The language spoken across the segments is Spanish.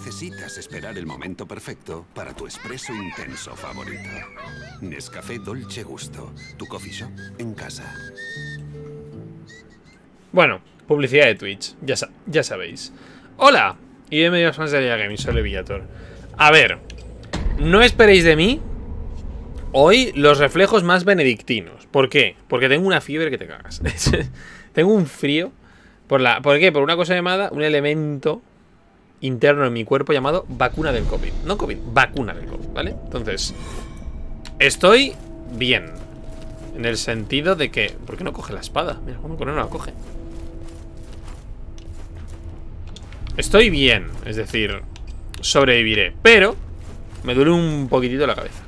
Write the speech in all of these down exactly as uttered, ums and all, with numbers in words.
necesitas esperar el momento perfecto para tu espresso intenso favorito. Nescafé Dolce Gusto, tu coffee shop en casa. Bueno, publicidad de Twitch, ya, sa ya sabéis. Hola, y bienvenidos a fans de Liga Gaming, soy Levillator. A ver, no esperéis de mí hoy los reflejos más benedictinos. ¿Por qué? Porque tengo una fiebre que te cagas. Tengo un frío. ¿Por, la, ¿Por qué? Por una cosa llamada, un elemento interno en mi cuerpo llamado vacuna del COVID. No COVID, vacuna del COVID, ¿vale? Entonces, estoy bien. En el sentido de que... ¿Por qué no coge la espada? Mira, ¿cómo no la coge? Estoy bien, es decir, sobreviviré. Pero me duele un poquitito la cabeza.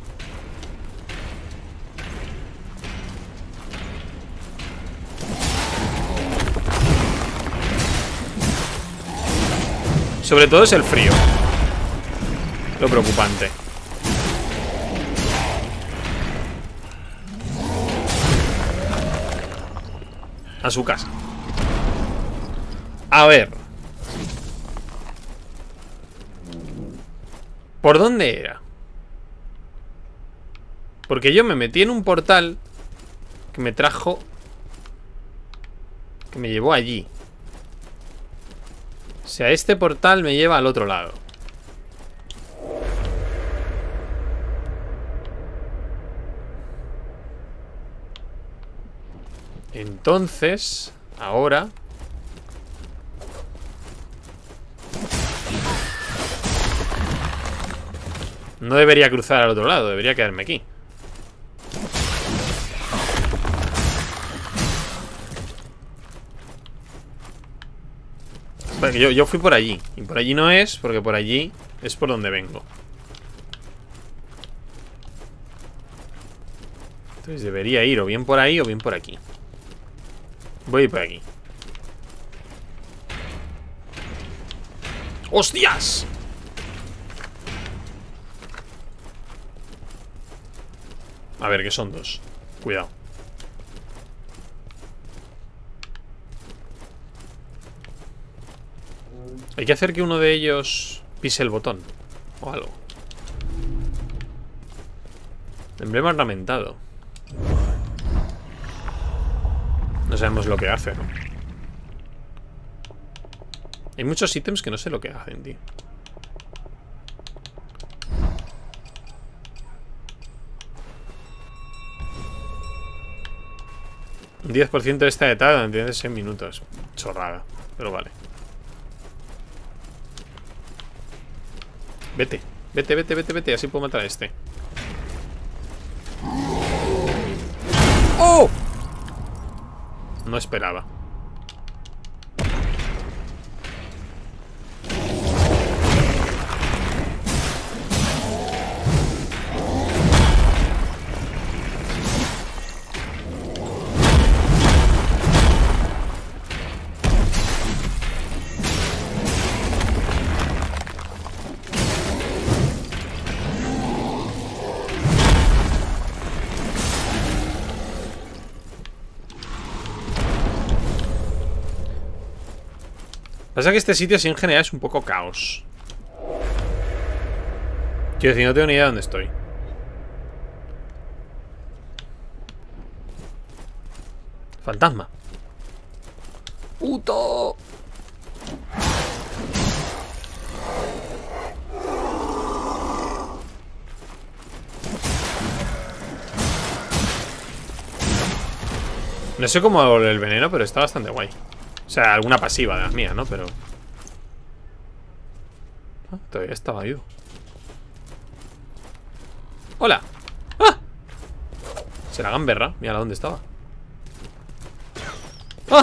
Sobre todo es el frío lo preocupante. A su casa. A ver. ¿Por dónde era? Porque yo me metí en un portal que me trajo... que me llevó allí. O sea, este portal me lleva al otro lado. Entonces, ahora... no debería cruzar al otro lado, debería quedarme aquí. Yo, yo fui por allí. Y por allí no es, porque por allí es por donde vengo. Entonces debería ir o bien por ahí o bien por aquí. Voy a ir por aquí. ¡Hostias! A ver, que son dos. Cuidado. Hay que hacer que uno de ellos pise el botón o algo. Emblema ornamentado. No sabemos lo que hace, ¿no? Hay muchos ítems que no sé lo que hacen, tío. Un diez por ciento de esta etapa en seis minutos. Chorrada, pero vale. Vete, vete, vete, vete, vete. Así puedo matar a este. ¡Oh! No esperaba. Pasa que este sitio así en general es un poco caos. Quiero decir, no tengo ni idea de dónde estoy. Fantasma. ¡Puto! No sé cómo el veneno, pero está bastante guay. O sea, alguna pasiva de las mías, ¿no? Pero... ah, todavía estaba vivo. ¡Hola! ¡Ah! ¿Será gamberra? Mira dónde estaba. ¡Ah!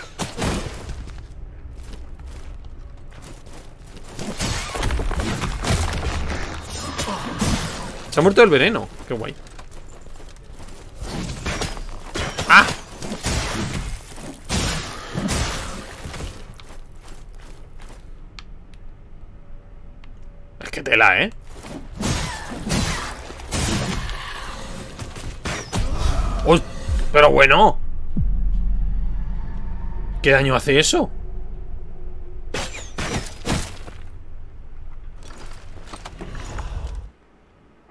Se ha muerto el veneno. Qué guay. ¡Ah! Es que tela, ¿eh? ¡Uy! Pero bueno. ¿Qué daño hace eso?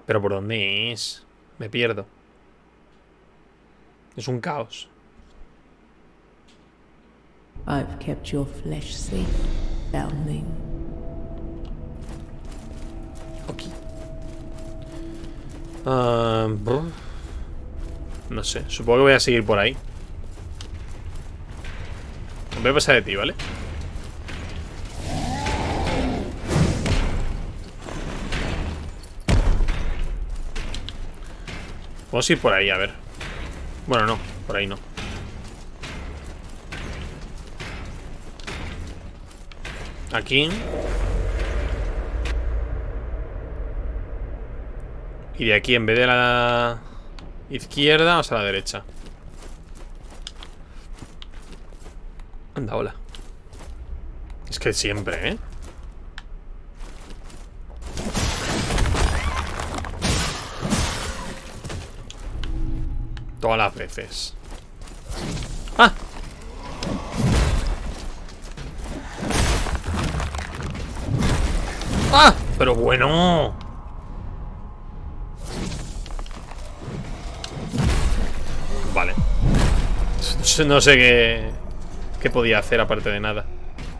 ¿Pero por dónde es? Me pierdo. Es un caos. I've kept your flesh safe, foundling. Ok. Uh, brr. No sé, supongo que voy a seguir por ahí. Voy a pasar de ti, ¿vale? Vamos a ir por ahí, a ver. Bueno, no, por ahí no. Aquí. Y de aquí, en vez de la izquierda, vamos a la derecha. Anda, hola. Es que siempre, ¿eh? Todas las veces. ¡Ah! ¡Ah! Pero bueno. Vale. No sé qué, qué podía hacer aparte de nada.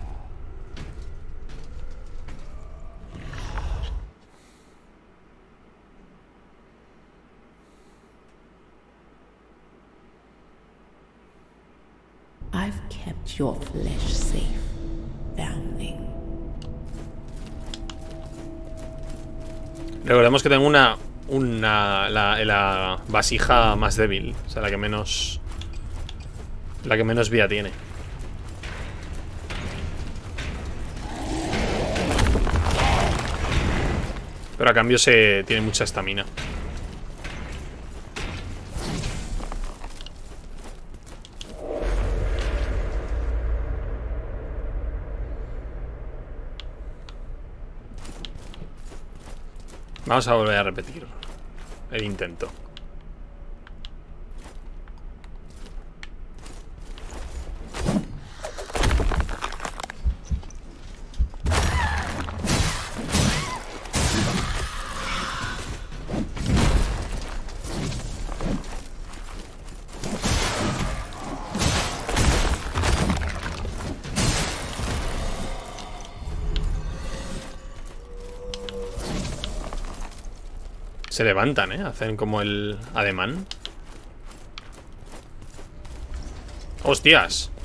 I've kept your flesh safe, foundling. Recordemos que tengo una una la, la vasija más débil, o sea, la que menos la que menos vida tiene. Pero a cambio se tiene mucha estamina. Vamos a volver a repetir el intento. Se levantan, ¿eh? Hacen como el ademán. ¡Hostias!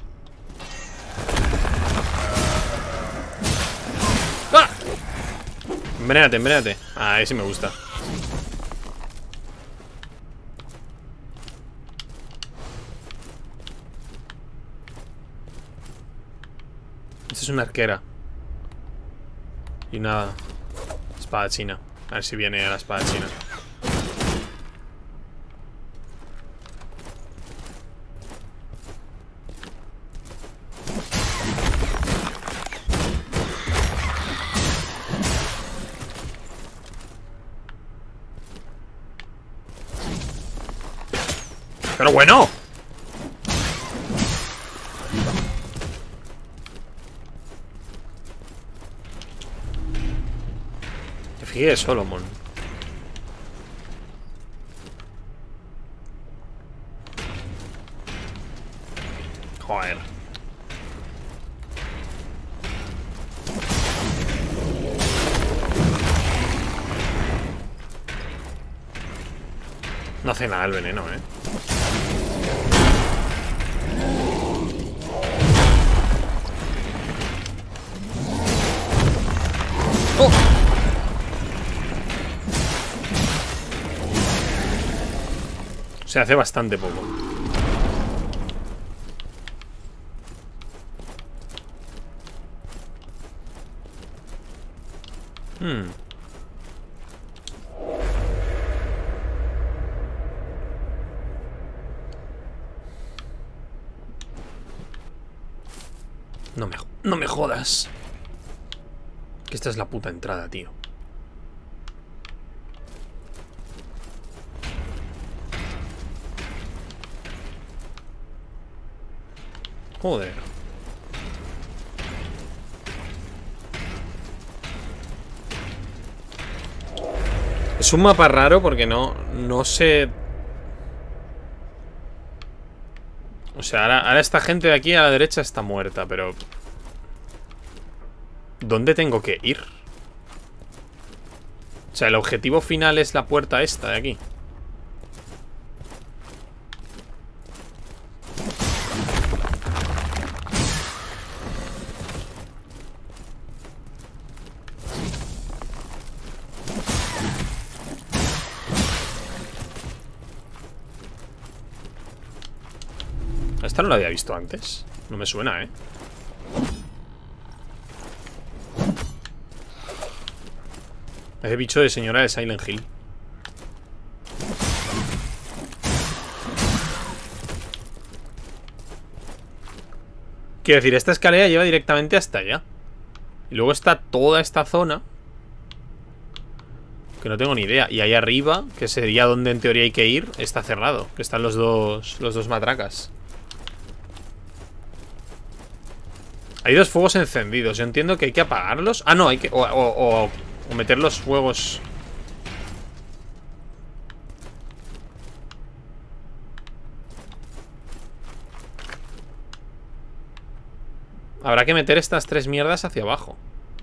¡Ah! Envenénate, envenénate. Ah, ese me gusta. Esta es una arquera. Y una espada china. A ver si viene la espada china. ¡Pero bueno! Fíjate, Solomon. Joder. No hace nada el veneno, eh. ¡Oh! Se hace bastante poco. Hmm. No me, no me jodas. Que esta es la puta entrada, tío. Joder. Es un mapa raro porque no, no sé... O sea, ahora, ahora esta gente de aquí a la derecha está muerta, pero... ¿Dónde tengo que ir? O sea, el objetivo final es la puerta esta de aquí. Esta no la había visto antes. No me suena, ¿eh? Ese bicho de señora de Silent Hill. Quiero decir, esta escalera lleva directamente hasta allá. Y luego está toda esta zona que no tengo ni idea. Y ahí arriba, que sería donde en teoría hay que ir, está cerrado. Que están los dos, los dos matracas. Hay dos fuegos encendidos. Yo entiendo que hay que apagarlos. Ah, no, hay que... O, o, o, o meter los fuegos... Habrá que meter estas tres mierdas hacia abajo.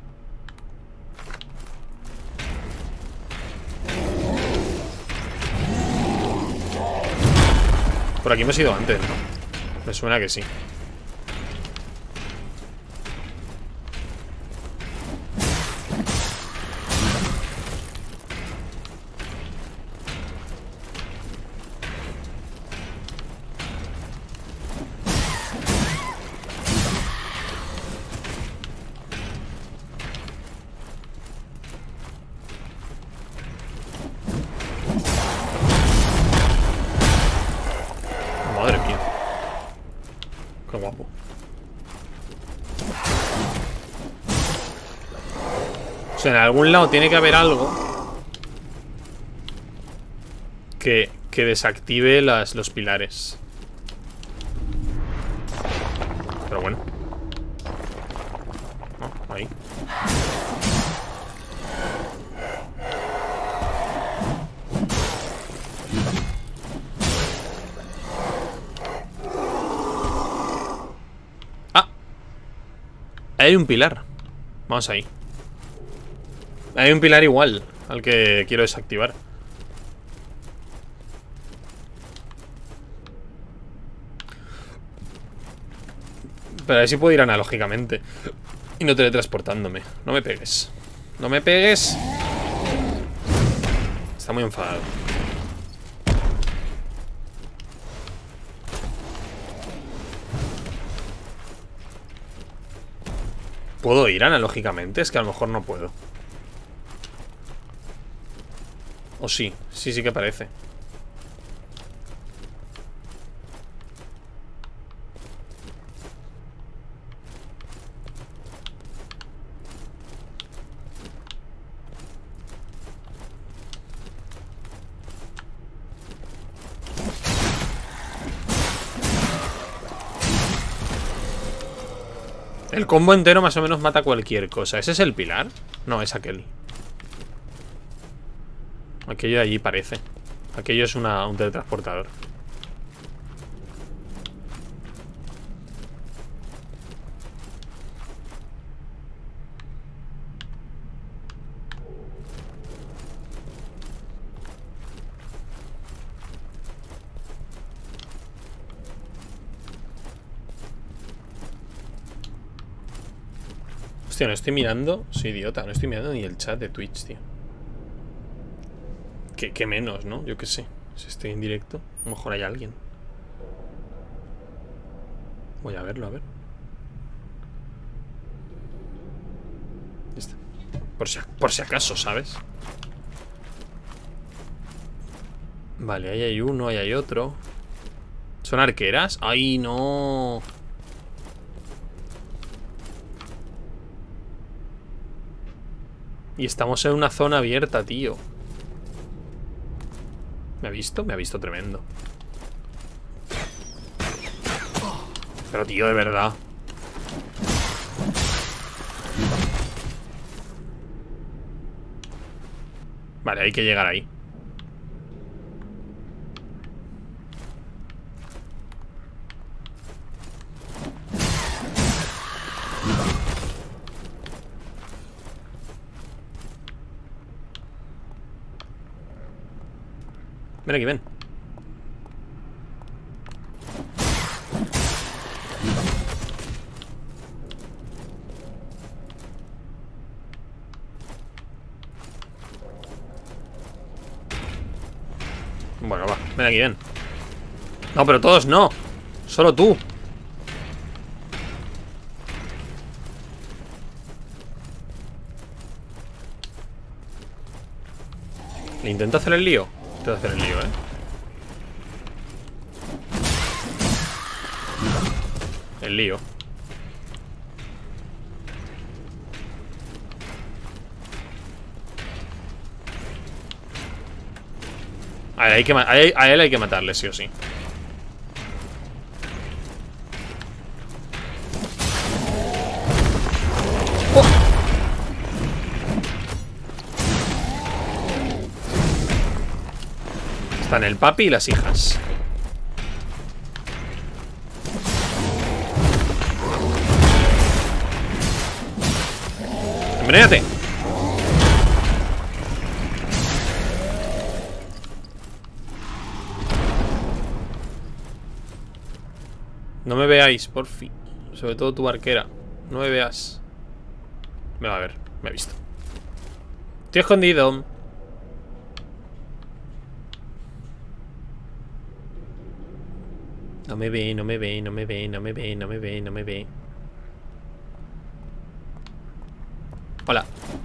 Por aquí hemos ido antes, ¿no? Me suena que sí. Madre mía. Qué guapo. O sea, en algún lado tiene que haber algo que, que desactive las, los pilares. Pero bueno. No, ahí. Ah. Hay un pilar. Vamos ahí. Hay un pilar igual al que quiero desactivar. Pero a ver si puedo ir analógicamente y no teletransportándome. No me pegues. No me pegues. Está muy enfadado. ¿Puedo ir analógicamente? Es que a lo mejor no puedo. O sí, sí, sí que parece. El combo entero más o menos mata cualquier cosa. ¿Ese es el pilar? No, es aquel. Aquello de allí parece. Aquello es una, un teletransportador. Hostia, no estoy mirando. Soy idiota, no estoy mirando ni el chat de Twitch, tío. ¿Qué, qué menos, ¿no? Yo qué sé. Si estoy en directo, a lo mejor hay alguien. Voy a verlo, a ver. Ya está. Por si, por si acaso, ¿sabes? Vale, ahí hay uno, ahí hay otro. ¿Son arqueras? ¡Ay, no! Y estamos en una zona abierta, tío. ¿Me ha visto? Me ha visto tremendo. Pero, tío, de verdad. Vale, hay que llegar ahí. Ven aquí, ven. Bueno, va, ven aquí, ven. No, pero todos no. Solo tú. Le intento hacer el lío. Intento hacer el lío, eh. El lío. A él, hay que, a, él, a él hay que matarle, sí o sí. ¡Oh! Están el papi y las hijas. ¡Envenénate! No me veáis, por fin. Sobre todo tu barquera. No me veas. Me va a ver, me he visto. Estoy escondido. No me ve, no me ve, no me ve, no me ve, no me ve, no me ve. Hola.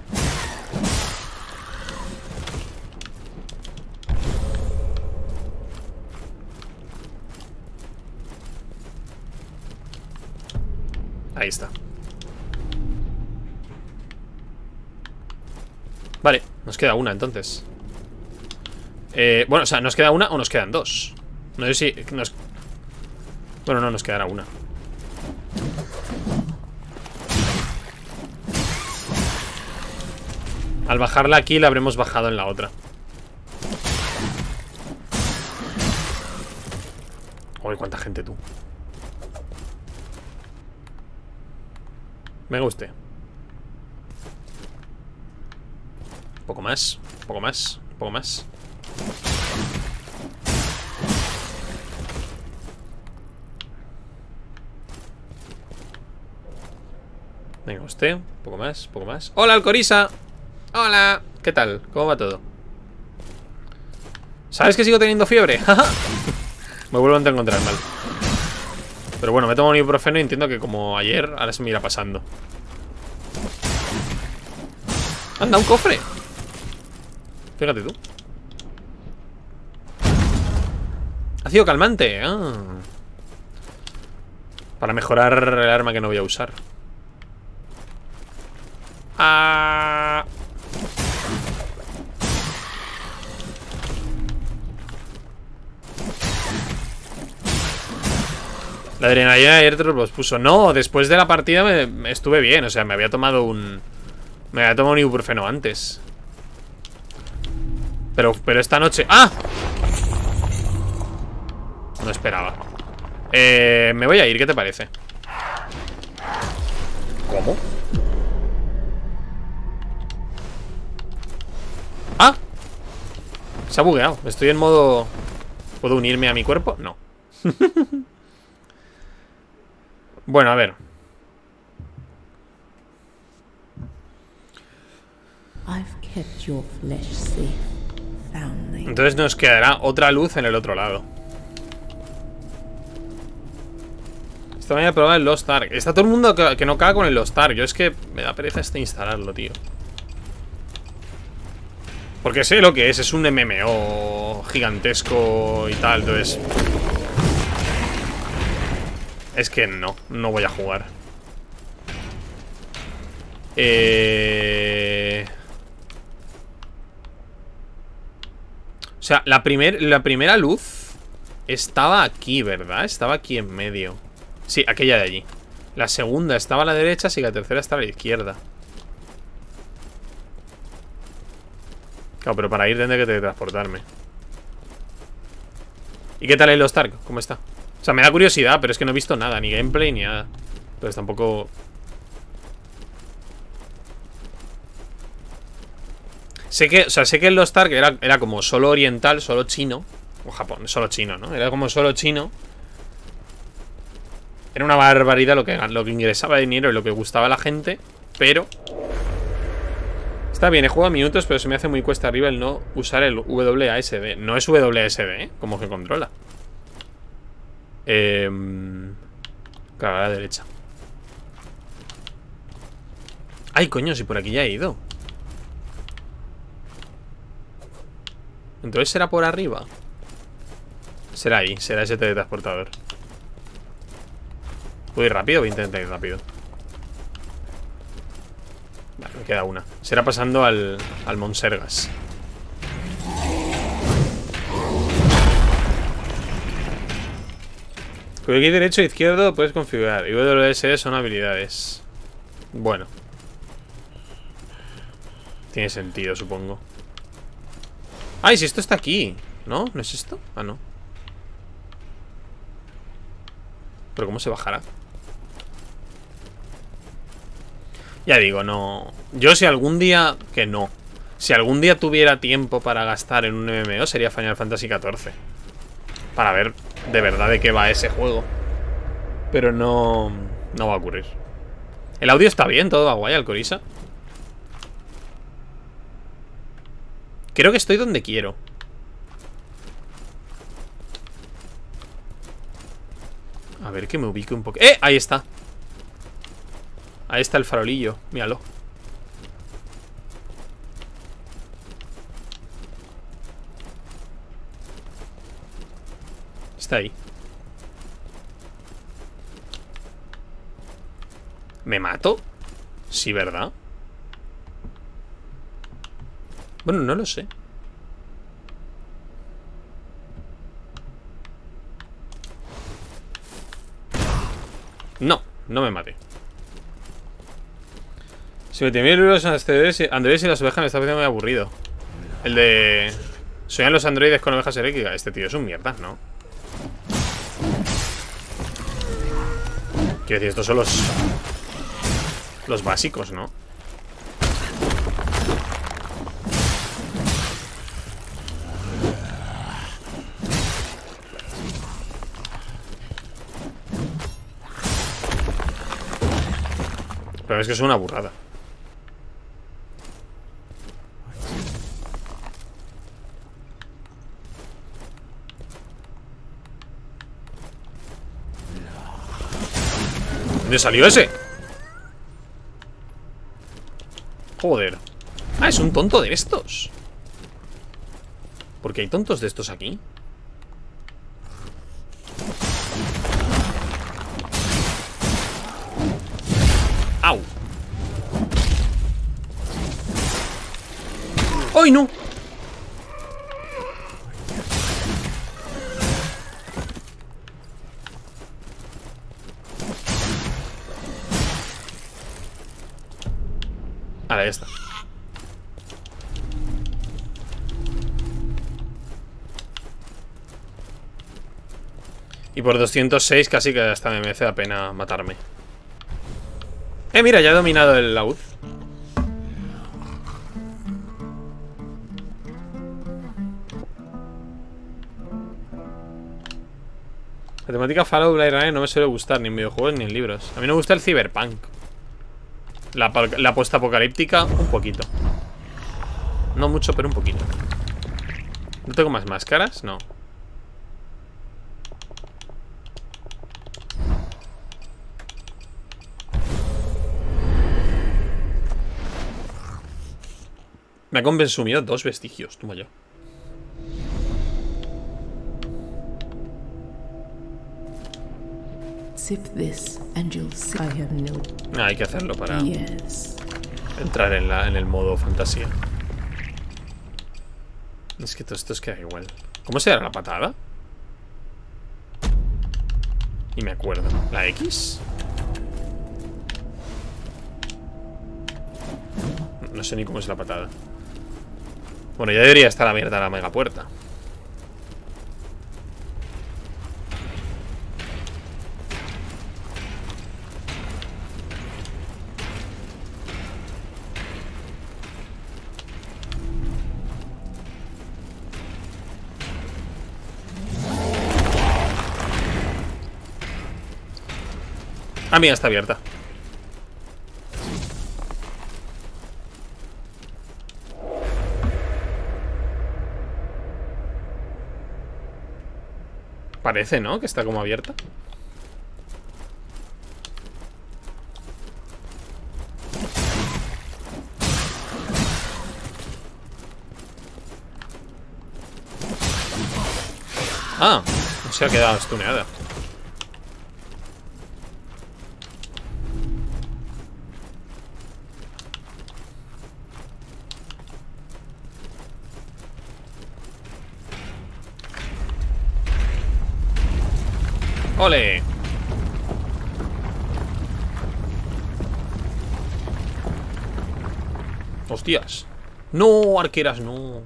Ahí está. Vale, nos queda una entonces. eh, Bueno, o sea, ¿nos queda una o nos quedan dos? No sé si nos... Bueno, no, nos quedará una. Al bajarla aquí la habremos bajado en la otra. Uy, cuánta gente, tú. Venga usted. Un poco más, un poco más, un poco más. Venga usted, un poco más, un poco más. ¡Hola, Alcorisa! ¡Hola! ¿Qué tal? ¿Cómo va todo? ¿Sabes que sigo teniendo fiebre? Me vuelvo a encontrar mal. Pero bueno, me tomo un ibuprofeno y entiendo que como ayer, ahora se me irá pasando. ¡Anda, un cofre! Fíjate tú. Ácido calmante. Ah. Para mejorar el arma que no voy a usar. Ah. La adrenalina ayer te los puso. No, después de la partida me, me estuve bien. O sea, me había tomado un... Me había tomado un ibuprofeno antes. Pero, pero esta noche... ¡Ah! No esperaba. Eh, me voy a ir, ¿qué te parece? ¿Cómo? ¡Ah! Se ha bugueado. Estoy en modo... ¿Puedo unirme a mi cuerpo? No. Bueno, a ver. Entonces nos quedará otra luz en el otro lado. Esta mañana he probado el Lost Ark. Está todo el mundo que, que no caga con el Lost Ark. Yo es que me da pereza este instalarlo, tío. Porque sé lo que es. Es un M M O gigantesco y tal. Entonces... Es que no, no voy a jugar. Eh... O sea, la, primer, la primera luz estaba aquí, ¿verdad? Estaba aquí en medio. Sí, aquella de allí. La segunda estaba a la derecha, sí, la tercera estaba a la izquierda. Claro, pero para ir tendré que teletransportarme. ¿Y qué tal el Lost Ark? ¿Cómo está? O sea, me da curiosidad, pero es que no he visto nada. Ni gameplay, ni nada. Entonces tampoco... Sé que, o sea, sé que el Lost Ark era, era como solo oriental, solo chino. O Japón, solo chino, ¿no? Era como solo chino. Era una barbaridad lo que, lo que ingresaba de dinero y lo que gustaba a la gente. Pero... Está bien, he jugado minutos, pero se me hace muy cuesta arriba el no usar el W A S D. No es W A S D, ¿eh? Como que controla. Eh... Claro, a la derecha. Ay, coño, si por aquí ya he ido. Entonces será por arriba. Será ahí, será ese teletransportador. ¿Puedo ir rápido? Voy a intentar ir rápido. Vale, me queda una. Será pasando al, al Monsergas. Con el clic derecho e izquierdo puedes configurar. Y W S D son habilidades. Bueno. Tiene sentido, supongo. ¡Ay, si esto está aquí! ¿No? ¿No es esto? Ah, no. ¿Pero cómo se bajará? Ya digo, no... Yo si algún día... Que no. Si algún día tuviera tiempo para gastar en un M M O sería Final Fantasy catorce. Para ver de verdad de qué va ese juego. Pero no... No va a ocurrir. El audio está bien, todo va guay, Alcoriza. Creo que estoy donde quiero. A ver que me ubique un poco. ¡Eh! Ahí está. Ahí está el farolillo. Míralo. Está ahí. ¿Me mato? Sí, ¿verdad? Bueno, no lo sé. No, no me maté. siete mil euros androides y, androides y las ovejas me está pareciendo muy aburrido. El de... Soñan los androides con ovejas eléctricas. Este tío es un mierda, ¿no? Quiero decir, estos son los... Los básicos, ¿no? Pero es que es una burrada. ¿Dónde salió ese? Joder. Ah, es un tonto de estos. ¿Por qué hay tontos de estos aquí? ¡Au! ¡Ay, no! Ahora ya está. Y por doscientos seis casi que hasta me merece la pena matarme. Eh, mira, ya he dominado el laúd. La temática Fallout Blade Runner no me suele gustar ni en videojuegos ni en libros. A mí me gusta el cyberpunk. La, la postapocalíptica, un poquito. No mucho, pero un poquito. ¿No tengo más máscaras? No. Me ha consumido dos vestigios, toma yo. Sip this and you'll see. I have no. Ah, hay que hacerlo para Yes. entrar en, la, en el modo fantasía. Es que todo esto es queda igual. ¿Cómo se da la patada? Y me acuerdo. ¿La X? No sé ni cómo es la patada. Bueno, ya debería estar abierta la mega puerta. Ah, mira, está abierta. Parece, ¿no? Que está como abierta. Ah, se ha quedado stuneada. ¡Ole! ¡Hostias! ¡No, arqueras, no!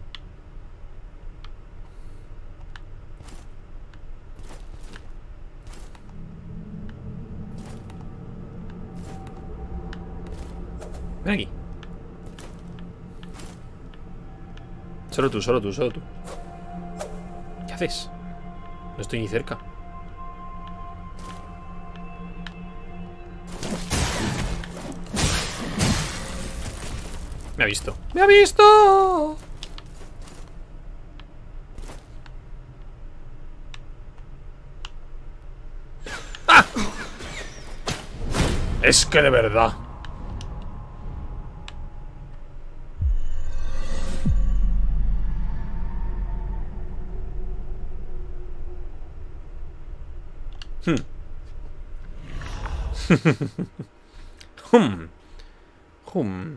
Ven aquí. Solo tú, solo tú, solo tú. ¿Qué haces? No estoy ni cerca. Me ha visto. ¡Me ha visto! ¡Ah! Es que de verdad. Hmm. Hum. Hum.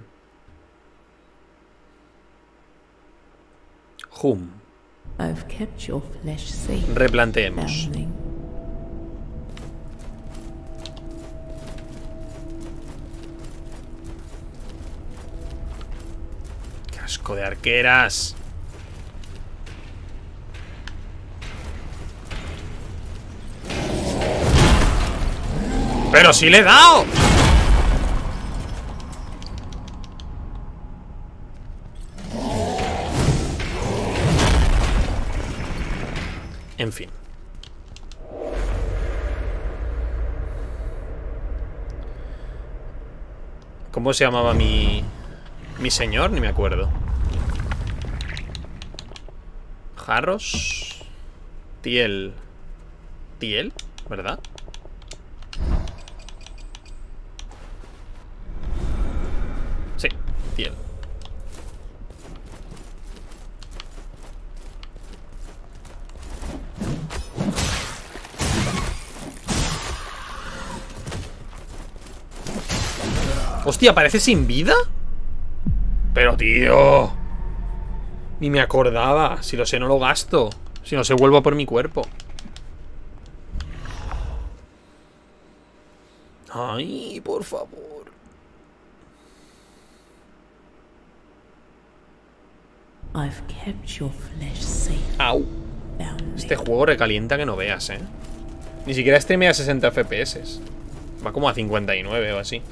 Hum. I've kept your flesh safe, Replanteemos. foundling. ¡Qué asco de arqueras! ¡Pero sí le he dado! En fin. ¿Cómo se llamaba mi... mi señor? Ni me acuerdo. Jarros. Tiel. Tiel, ¿verdad? Sí, Tiel. Hostia, ¿parece sin vida? Pero, tío, ni me acordaba. Si lo sé, no lo gasto. Si no, se vuelvo por mi cuerpo. Ay, por favor. I've kept your flesh safe, Au. foundling. Este juego recalienta que no veas, eh. Ni siquiera streamea a sesenta F P S. Va como a cincuenta y nueve o así.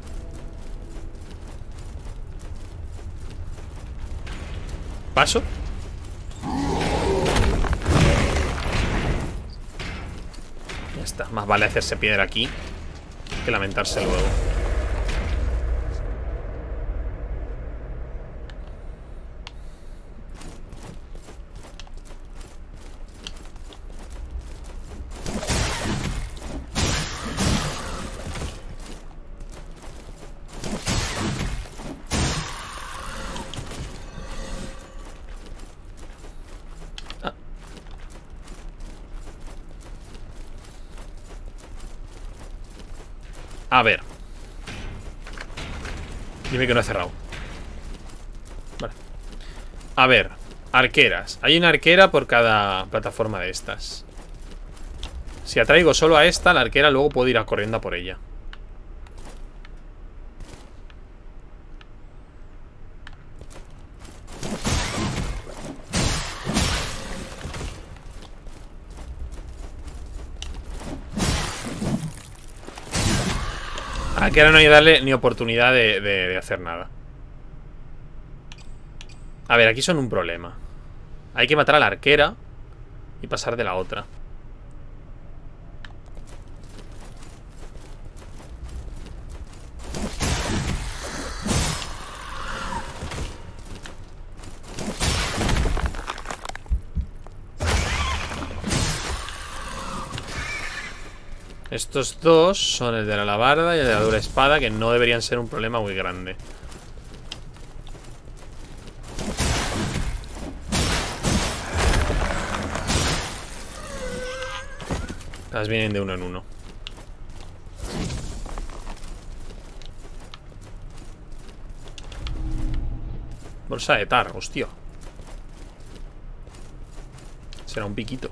Paso. Ya está. Más vale hacerse piedra aquí que lamentarse luego. A ver. Dime que no he cerrado. Vale. A ver. Arqueras. Hay una arquera por cada plataforma de estas. Si atraigo solo a esta, la arquera luego puedo ir a corriendo a por ella. Aquí ahora no hay que darle ni oportunidad de, de, de hacer nada. A ver, aquí son un problema. Hay que matar a la arquera y pasar de la otra. Estos dos son el de la alabarda y el de la dura espada, que no deberían ser un problema muy grande. Las vienen de uno en uno. Bolsa de tar, hostia. Será un piquito.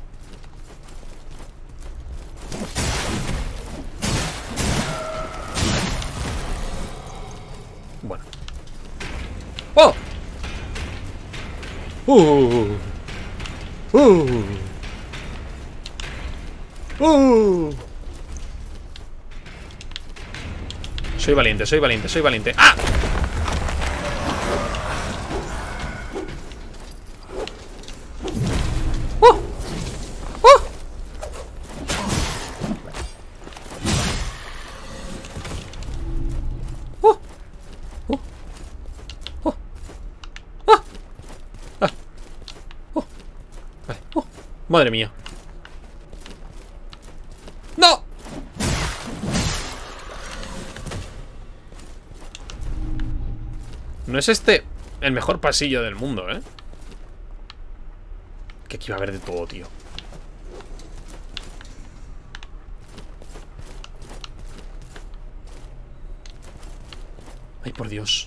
Bueno. ¡Oh! ¡Uh! ¡Uh! ¡Uh! Soy valiente, soy valiente, soy valiente. ¡Ah! ¡Oh! ¡Oh! ¡Oh! ¡Oh! ¡Oh! ¡Ah! ¡Ah! ¡Oh! Vale. ¡Oh! Madre mía. ¡No! No es este el mejor pasillo del mundo, ¿eh? Que aquí va a haber de todo, tío. Ay, por Dios.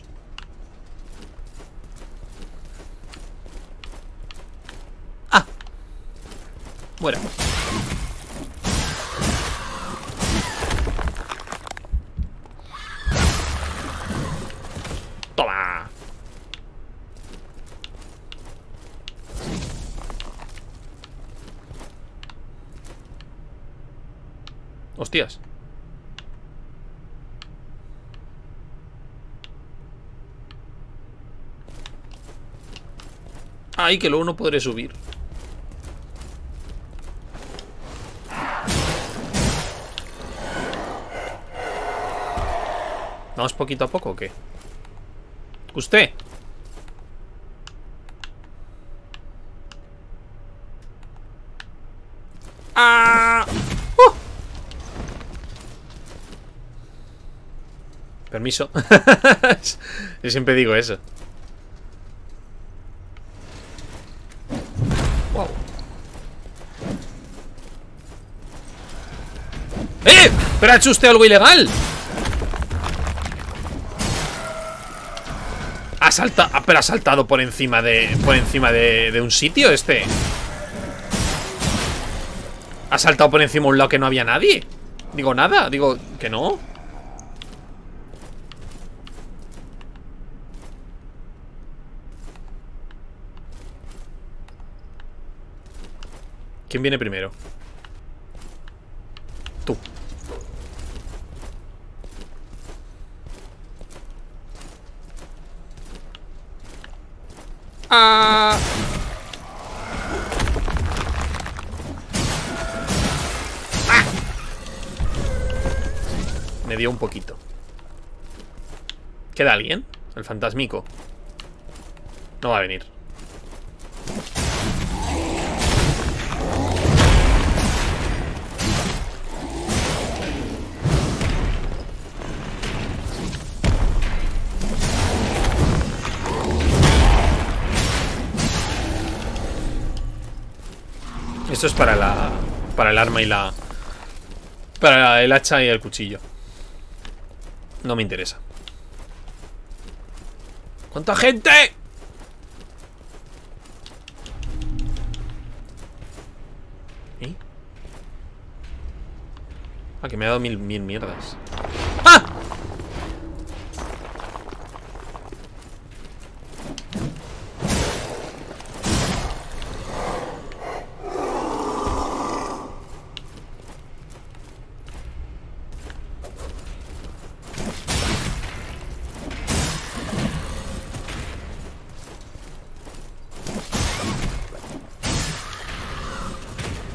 ¡Ah! Muera. Toma. Hostias. Ay, que luego no podré subir. ¿Vamos poquito a poco o qué? ¿Usted? ¡Ah! ¡Uh! Permiso. Yo siempre digo eso. Wow. ¡Eh! ¿Pero ha hecho usted algo ilegal? Ha saltado, pero ha saltado por encima de por encima de, de un sitio este. Ha saltado por encima de un lado que no había nadie. Digo nada, digo que no. ¿Quién viene primero? Tú. Ah. Ah. Me dio un poquito. ¿Queda alguien? El fantasmico. No va a venir. Esto es para la... Para el arma y la... Para el hacha y el cuchillo. No me interesa. ¿Cuánta gente? ¿Eh? Ah, que me ha dado mil, mil mierdas. ¡Ah!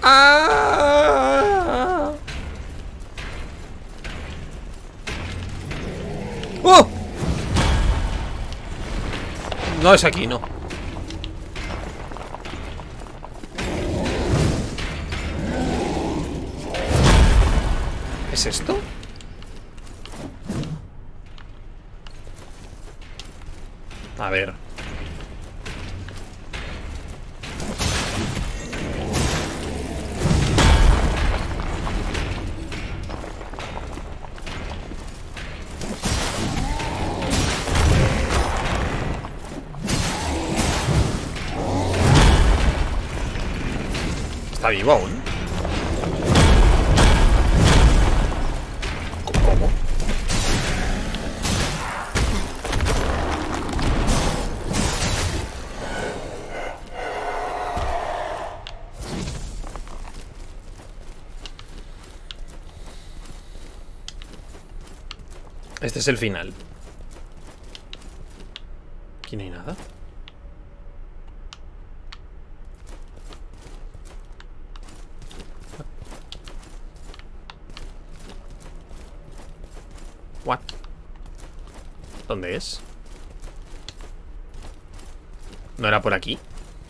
¡Ah! ¡Oh! No es aquí, no. ¿Es esto? A ver. ¿Está vivo aún? ¿Cómo? Este es el final. Aquí no hay nada. What? ¿Dónde es? ¿No era por aquí?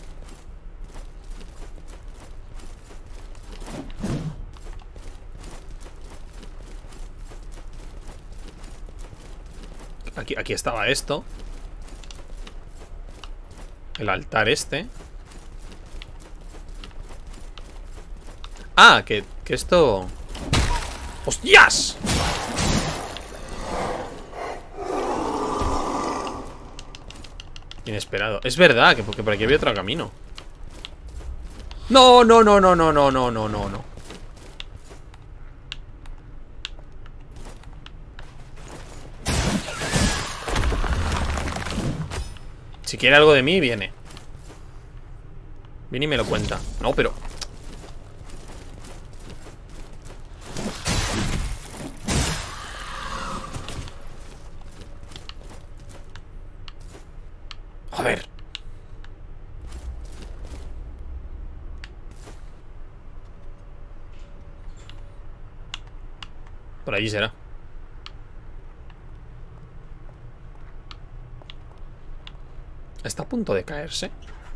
Aquí, aquí estaba esto. El altar este. Ah, que, que esto... ¡Hostias! Inesperado. Es verdad, que porque por aquí había otro camino. No, no, no, no, no, no, no, no, no, no. Si quiere algo de mí, viene. Viene y me lo cuenta. No, pero... Joder. Por allí será. Está a punto de caerse.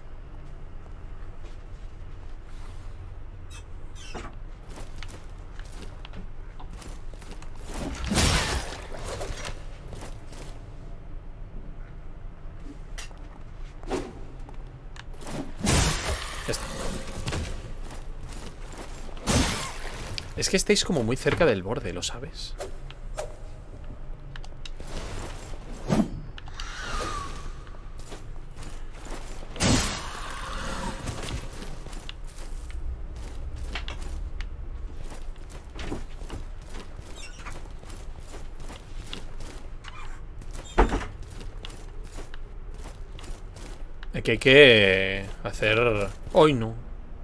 Ya está. Es que estáis como muy cerca del borde, ¿lo sabes? Que hay que hacer... Hoy no.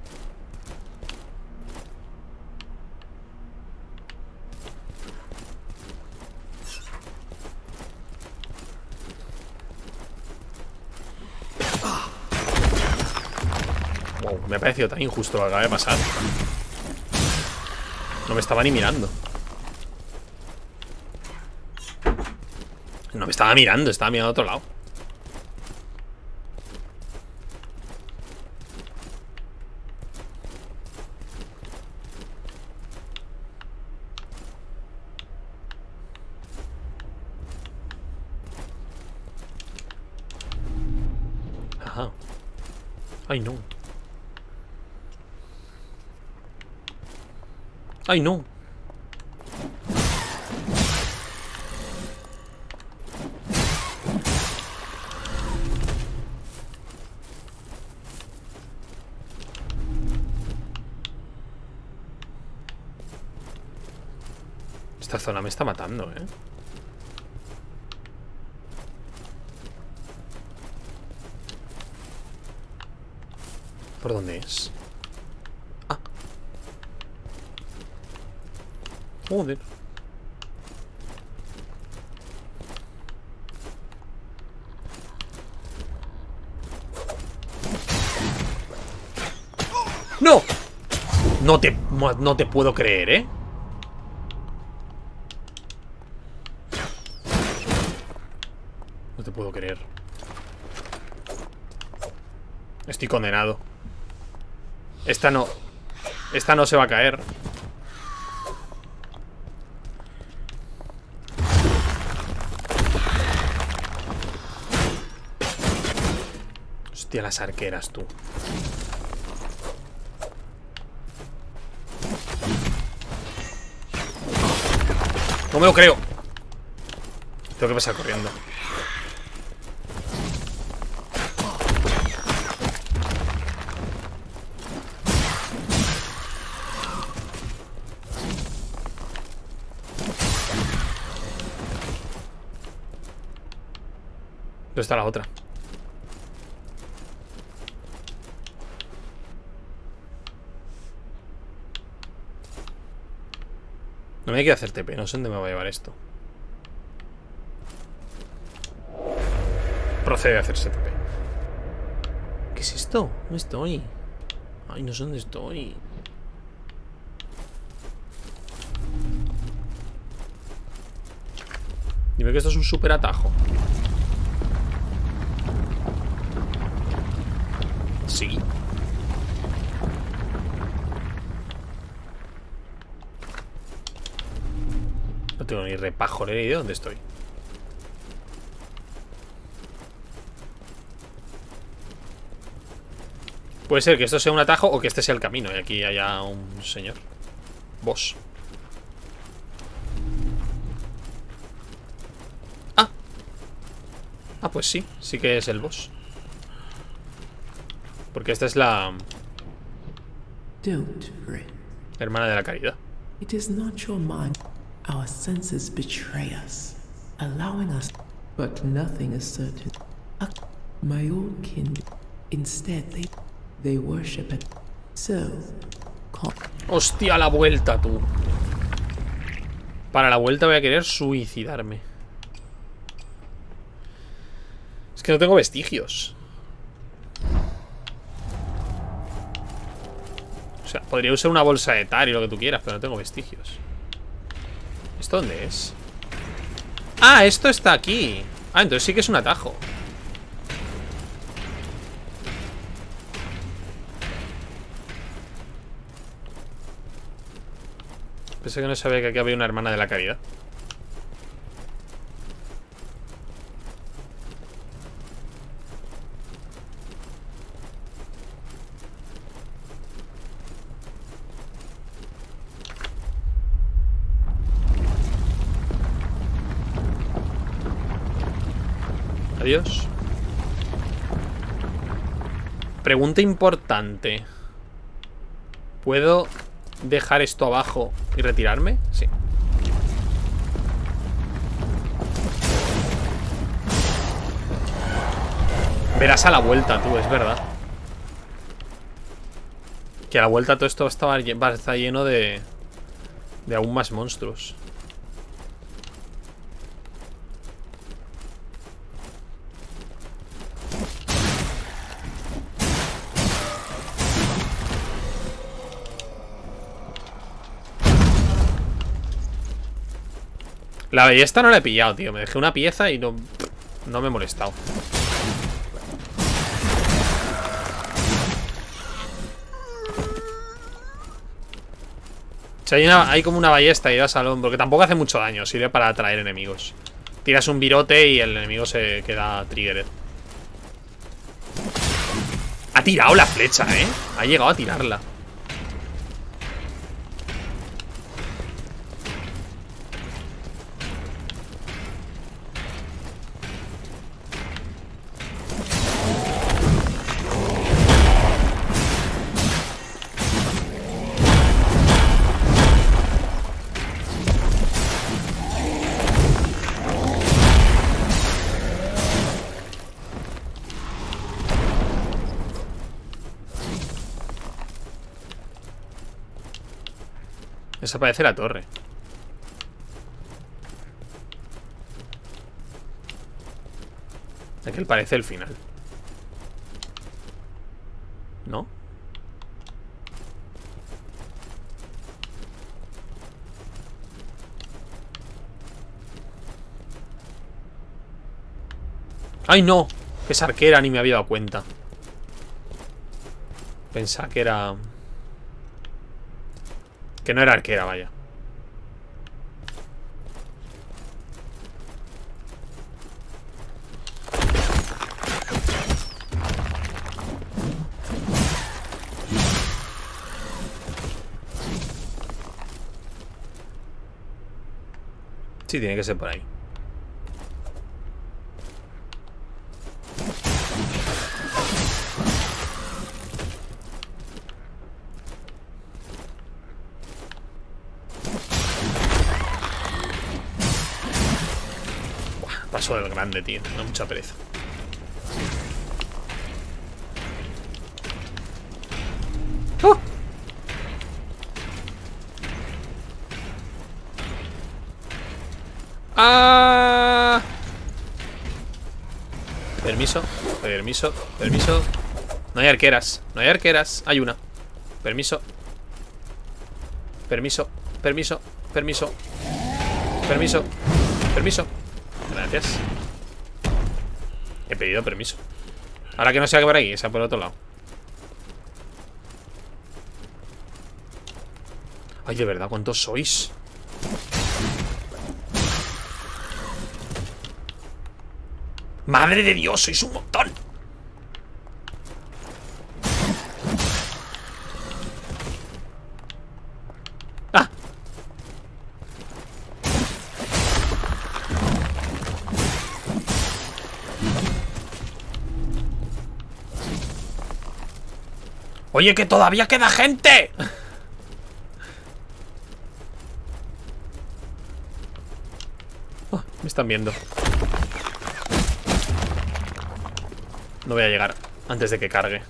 Wow, me ha parecido tan injusto lo que acaba de pasar. No me estaba ni mirando. No me estaba mirando, estaba mirando a otro lado. Ajá. Ay, no. Ay, no. Esta zona me está matando, ¿eh? ¿Por dónde es? Ah. Joder. ¡No! No te, no te puedo creer, ¿eh? No te puedo creer. Estoy condenado. Esta no. Esta no se va a caer. Hostia, las arqueras, tú. No me lo creo. Tengo que pasar corriendo. ¿Dónde está la otra? No me hay que hacer T P, no sé dónde me va a llevar esto. Procede a hacerse T P. ¿Qué es esto? ¿Dónde estoy? Ay, no sé dónde estoy. Dime que esto es un super atajo. Sí. No tengo ni repajolera idea de dónde estoy. Puede ser que esto sea un atajo o que este sea el camino. Y aquí haya un señor boss. Ah. Ah, pues sí. Sí que es el boss. Porque esta es la Don't fret. hermana de la caridad. It is not your mind. Our senses betray us, allowing us, but nothing is certain. Ah, my old kin, instead they, they worship it. So, call. Hostia, la vuelta, tú. Para la vuelta voy a querer suicidarme. Es que no tengo vestigios. O sea, podría usar una bolsa de tar y lo que tú quieras, pero no tengo vestigios. ¿Esto dónde es? Ah, esto está aquí. Ah, entonces sí que es un atajo. Pensé que no sabía que aquí había una hermana de la caridad. Adiós. Pregunta importante. ¿Puedo dejar esto abajo y retirarme? Sí. Verás a la vuelta, tú, es verdad. Que a la vuelta todo esto estaba, va a estar lleno de De aún más monstruos. La ballesta no la he pillado, tío. Me dejé una pieza y no, no me he molestado. O sea, hay, una, hay como una ballesta y das al hombro, que tampoco hace mucho daño. Sirve para atraer enemigos. Tiras un virote y el enemigo se queda triggered. Ha tirado la flecha, ¿eh? Ha llegado a tirarla. Esa parece la torre. Aquel parece el final. ¿No? ¡Ay, no! Que es arquera, ni me había dado cuenta. Pensaba que era... Que no era arquera, vaya. Sí, tiene que ser por ahí. Buah, paso del grande, tío. Me da mucha pereza. ¡Oh! ¡Ah! Permiso, permiso, permiso. No hay arqueras, no hay arqueras. Hay una. Permiso. Permiso, permiso, permiso. Permiso, permiso. Gracias. He pedido permiso. Ahora que no sea por aquí, sea por otro lado. Ay, de verdad, ¿cuántos sois? ¡Madre de Dios! ¡Sois un montón! ¡Ah! ¡Oye, que todavía queda gente! Oh, me están viendo. No voy a llegar antes de que cargue.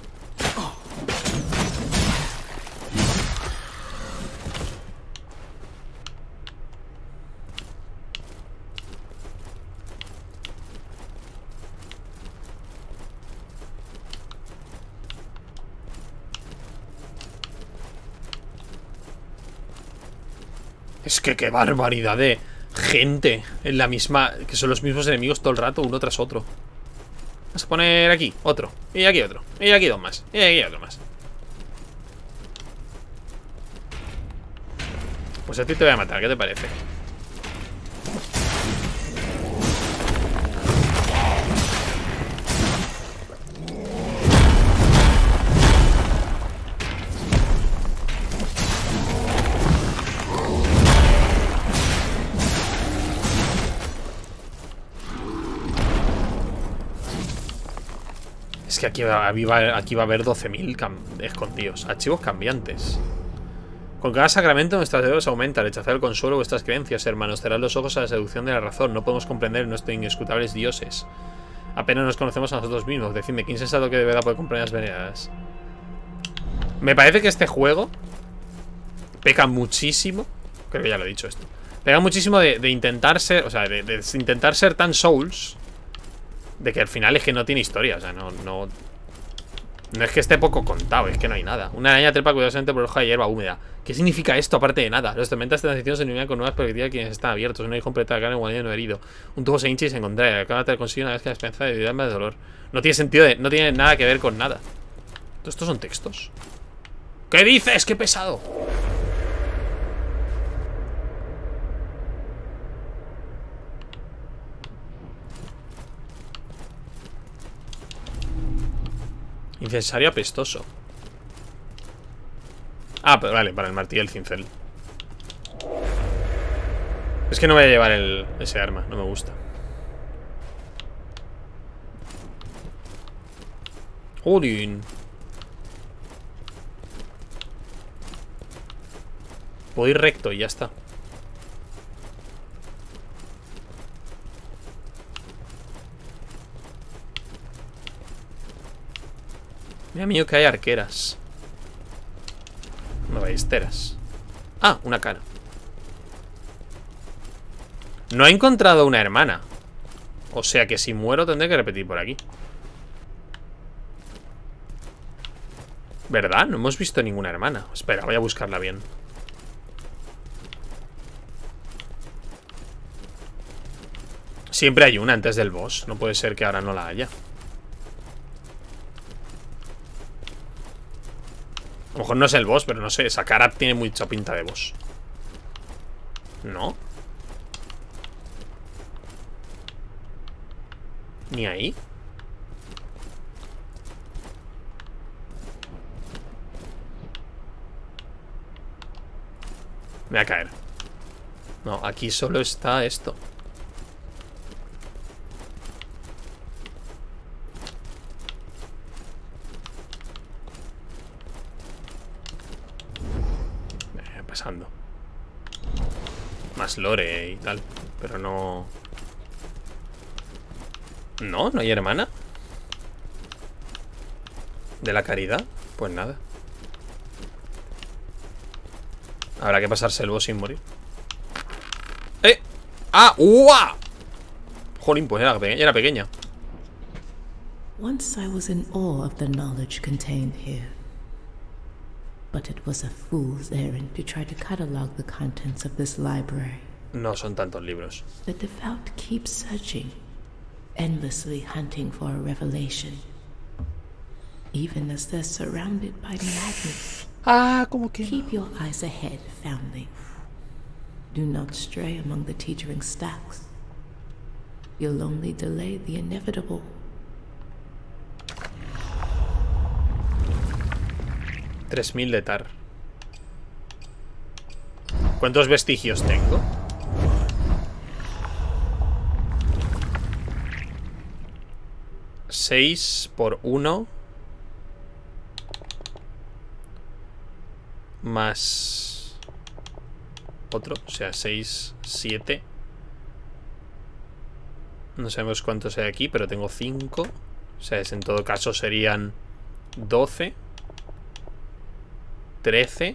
Es que qué barbaridad de gente en la misma... Que son los mismos enemigos todo el rato, uno tras otro. Vamos a poner aquí otro. Y aquí otro. Y aquí dos más. Y aquí otro más. Pues a ti te voy a matar, ¿qué te parece? Es que aquí va, aquí va, aquí va a haber doce mil escondidos. Archivos cambiantes. Con cada sacramento nuestras deudas aumentan. Rechazar el consuelo de vuestras creencias, hermanos. Cerrar los ojos a la seducción de la razón. No podemos comprender nuestros inescrutables dioses. Apenas nos conocemos a nosotros mismos. Decidme, ¿quién sensato que de verdad puede comprender las veneradas? Me parece que este juego peca muchísimo. Creo que ya lo he dicho esto. Peca muchísimo de, de intentar ser... O sea, de, de intentar ser tan Souls... De que al final es que no tiene historia. O sea, no, no... No es que esté poco contado, es que no hay nada. Una araña trepa cuidadosamente por hoja de hierba húmeda. ¿Qué significa esto aparte de nada? Los tormentas de transición se iluminan con nuevas perspectivas de quienes están abiertos. Un hijo completa de carne, un guardián no herido. Un tubo se hincha y se encontrará. Acaba de conseguir una vez que la esperanza de vida de dolor. No tiene sentido, de, no tiene nada que ver con nada. ¿Todos estos son textos? ¿Qué dices? ¡Qué pesado! Incensario apestoso. Ah, pero vale, para el martillo del cincel. Es que no voy a llevar el, ese arma, no me gusta. Jolín. Puedo ir recto y ya está. Mira mío que hay arqueras. No ballesteras. Ah, una cara. No he encontrado una hermana. O sea que si muero tendré que repetir por aquí. ¿Verdad? No hemos visto ninguna hermana. Espera, voy a buscarla bien. Siempre hay una antes del boss. No puede ser que ahora no la haya. A lo mejor no es el boss, pero no sé. Esa cara tiene mucha pinta de boss. ¿No? Ni ahí. Me va a caer. No, aquí solo está esto. Eh, pasando. Más lore y tal. Pero no... No, no hay hermana de la caridad. Pues nada. Habrá que pasarse el boss sin morir. ¡Eh! ¡Ah! ¡Uah! Jolín, pues era, peque era pequeña. Once I was in awe of the knowledge contained here. But it was a fool's errand to try to catalog the contents of this library. No son tantos libros. The devout keep searching, endlessly hunting for a revelation. Even as they're surrounded by madness. Ah, como que... Keep your eyes ahead, foundling. Do not stray among the teetering stacks. You'll only delay the inevitable. tres mil de tar. ¿Cuántos vestigios tengo? seis por uno. Más otro, o sea, seis, siete. No sabemos cuántos hay aquí, pero tengo cinco. O sea, en todo caso serían doce, trece,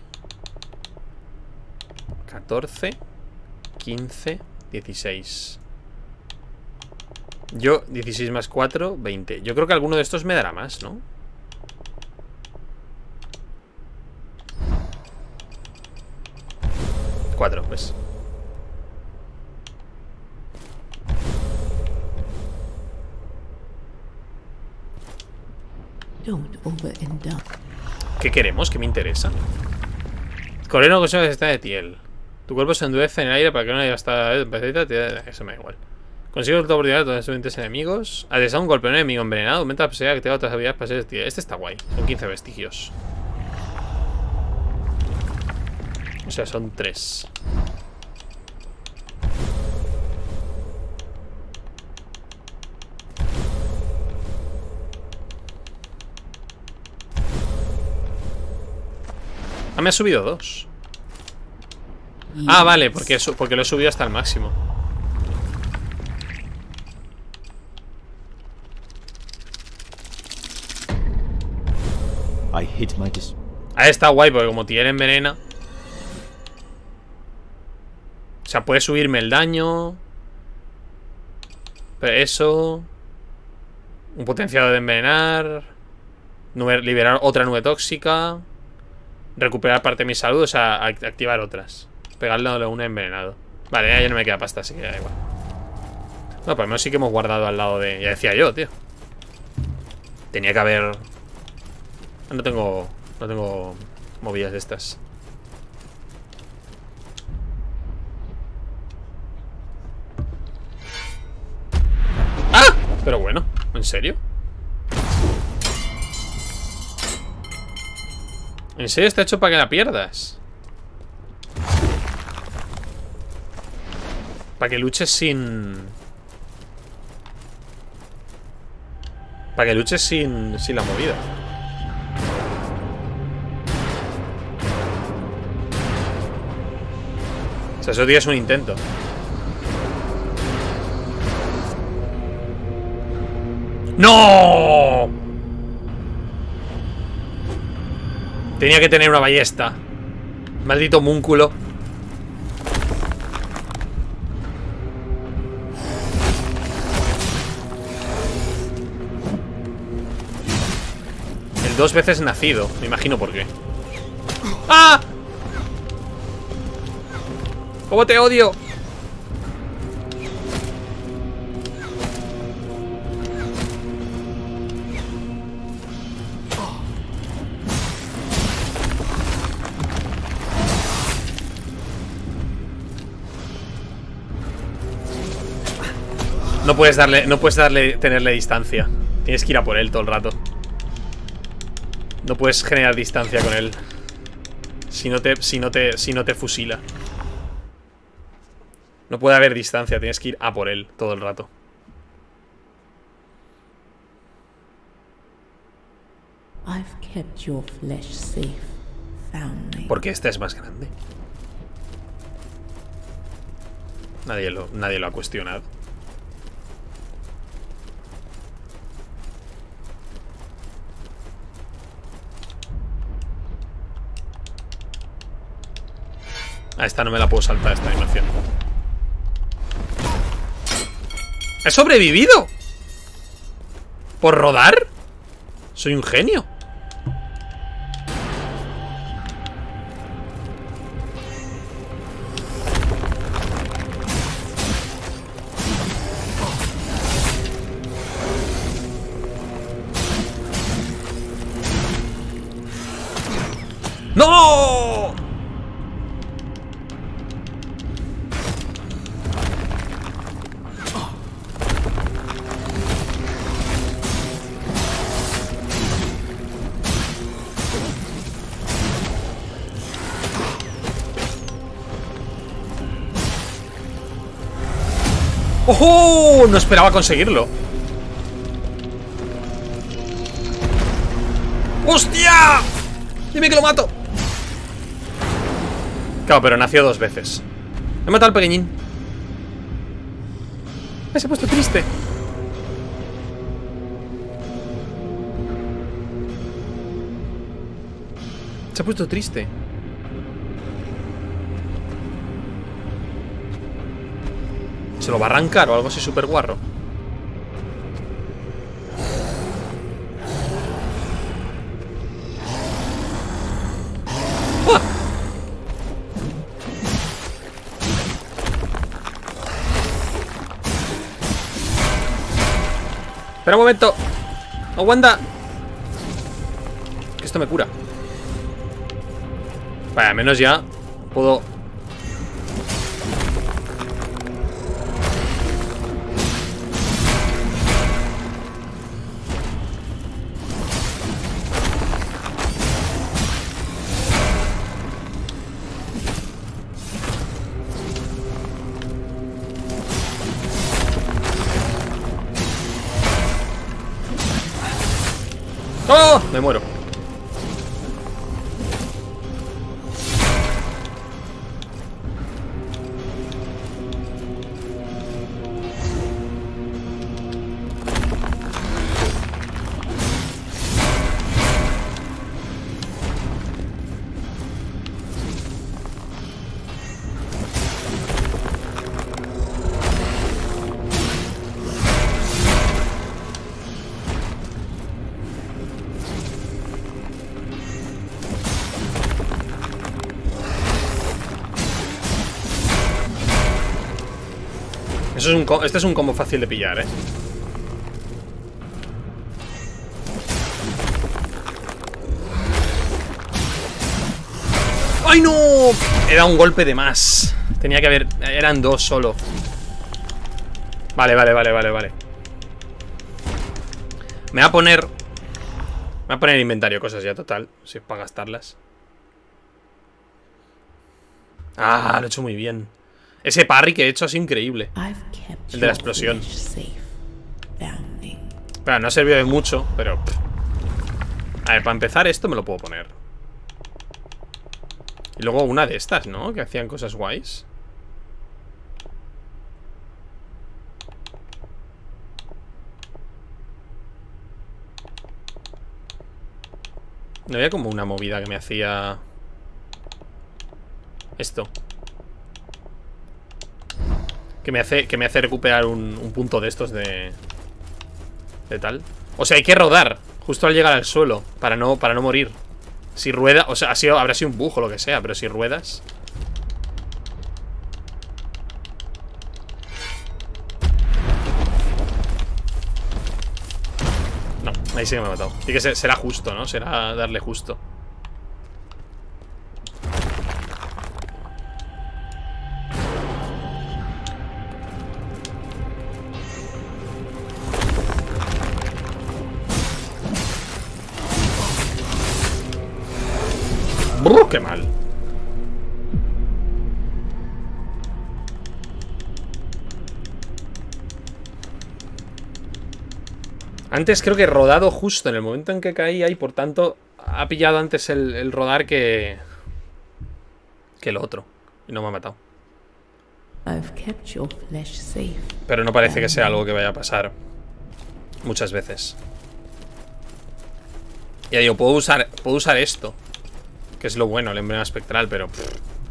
catorce, quince, dieciséis. Yo, dieciséis más cuatro, veinte. Yo creo que alguno de estos me dará más, ¿no? cuatro, pues. ¿Qué queremos? ¿Qué me interesa? Coreno que está de Tiel. Tu cuerpo se endurece en el aire para que no haya hasta... Eso me da igual. Consigue otra oportunidad a todos los siguientes enemigos. Adesar un golpe a un enemigo envenenado. Aumenta la posibilidad de que tenga otras habilidades para ser de Tiel. Este está guay. Son quince vestigios. O sea, son tres. Ah, me ha subido dos. Ah, vale, porque, porque lo he subido hasta el máximo. I hit my dis Ahí está guay, porque como tiene envenena. O sea, puede subirme el daño. Pero eso. Un potenciador de envenenar. Nube, liberar otra nube tóxica. Recuperar parte de mi salud. O sea, activar otras. Pegarle a un envenenado. Vale, ya no me queda pasta, así que da igual. No, por lo menos sí que hemos guardado al lado de... Ya decía yo, tío. Tenía que haber... No tengo... No tengo movidas de estas. ¡Ah! Pero bueno, ¿en serio? ¿En serio está hecho para que la pierdas? Para que luches sin... Para que luches sin, sin la movida. O sea, eso tío es un intento. ¡No! Tenía que tener una ballesta. Maldito múnculo. El dos veces nacido. Me imagino por qué. ¡Ah! ¿Cómo te odio? No puedes darle, no puedes darle, tenerle distancia. Tienes que ir a por él todo el rato. No puedes generar distancia con él. Si no te, si no te, si no te fusila. No puede haber distancia, tienes que ir a por él todo el rato. I've kept your flesh safe, foundling. Porque este es más grande. Nadie lo, nadie lo ha cuestionado. A esta no me la puedo saltar, esta animación. ¡He sobrevivido! ¿Por rodar? Soy un genio. ¡No! ¡Oh! No esperaba conseguirlo. ¡Hostia! Dime que lo mato. Claro, pero nació dos veces. He matado al pequeñín. Ay, se ha puesto triste. Se ha puesto triste. ¿Se lo va a arrancar o algo así súper guarro? ¡Ah! Espera un momento. Aguanta. Que esto me cura. Vaya, al menos ya puedo... ¡Oh! Me muero. Eso es un co- este es un combo fácil de pillar, eh. ¡Ay, no! Era un golpe de más. Tenía que haber... Eran dos solo. Vale, vale, vale, vale, vale. Me va a poner... Me va a poner en inventario cosas ya, total. Si es para gastarlas. Ah, lo he hecho muy bien. Ese parry que he hecho ha sido increíble. El de la explosión. Claro, no ha servido de mucho, pero... Pff. A ver, para empezar esto me lo puedo poner. Y luego una de estas, ¿no? Que hacían cosas guays. No había como una movida que me hacía... Esto. Que me hace, que me hace recuperar un, un punto de estos de... De tal. O sea, hay que rodar justo al llegar al suelo Para no, para no morir. Si rueda, o sea, ha sido, habrá sido un bug o lo que sea, pero si ruedas... No, ahí sí que me ha matado. Tiene que ser, será justo, ¿no? Será darle justo. Oh, qué mal. Antes creo que he rodado justo en el momento en que caía y por tanto ha pillado antes el, el rodar que... que el otro. Y no me ha matado. I've kept your flesh safe. Pero no parece que sea algo que vaya a pasar muchas veces. Ya digo, puedo usar, puedo usar esto, que es lo bueno, el emblema espectral, pero... Pff.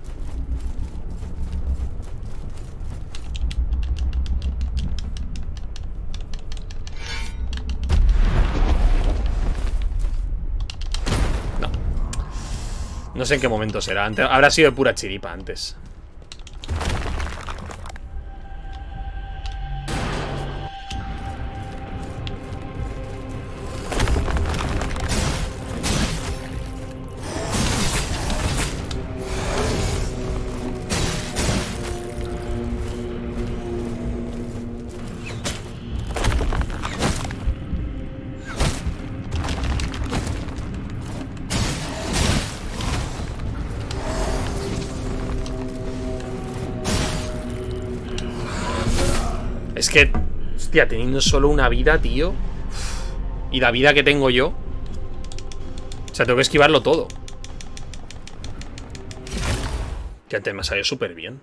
No. No sé en qué momento será. Antes, habrá sido de pura chiripa antes. Es que, hostia, teniendo solo una vida, tío. Y la vida que tengo yo. O sea, tengo que esquivarlo todo. Que antes me ha salido súper bien.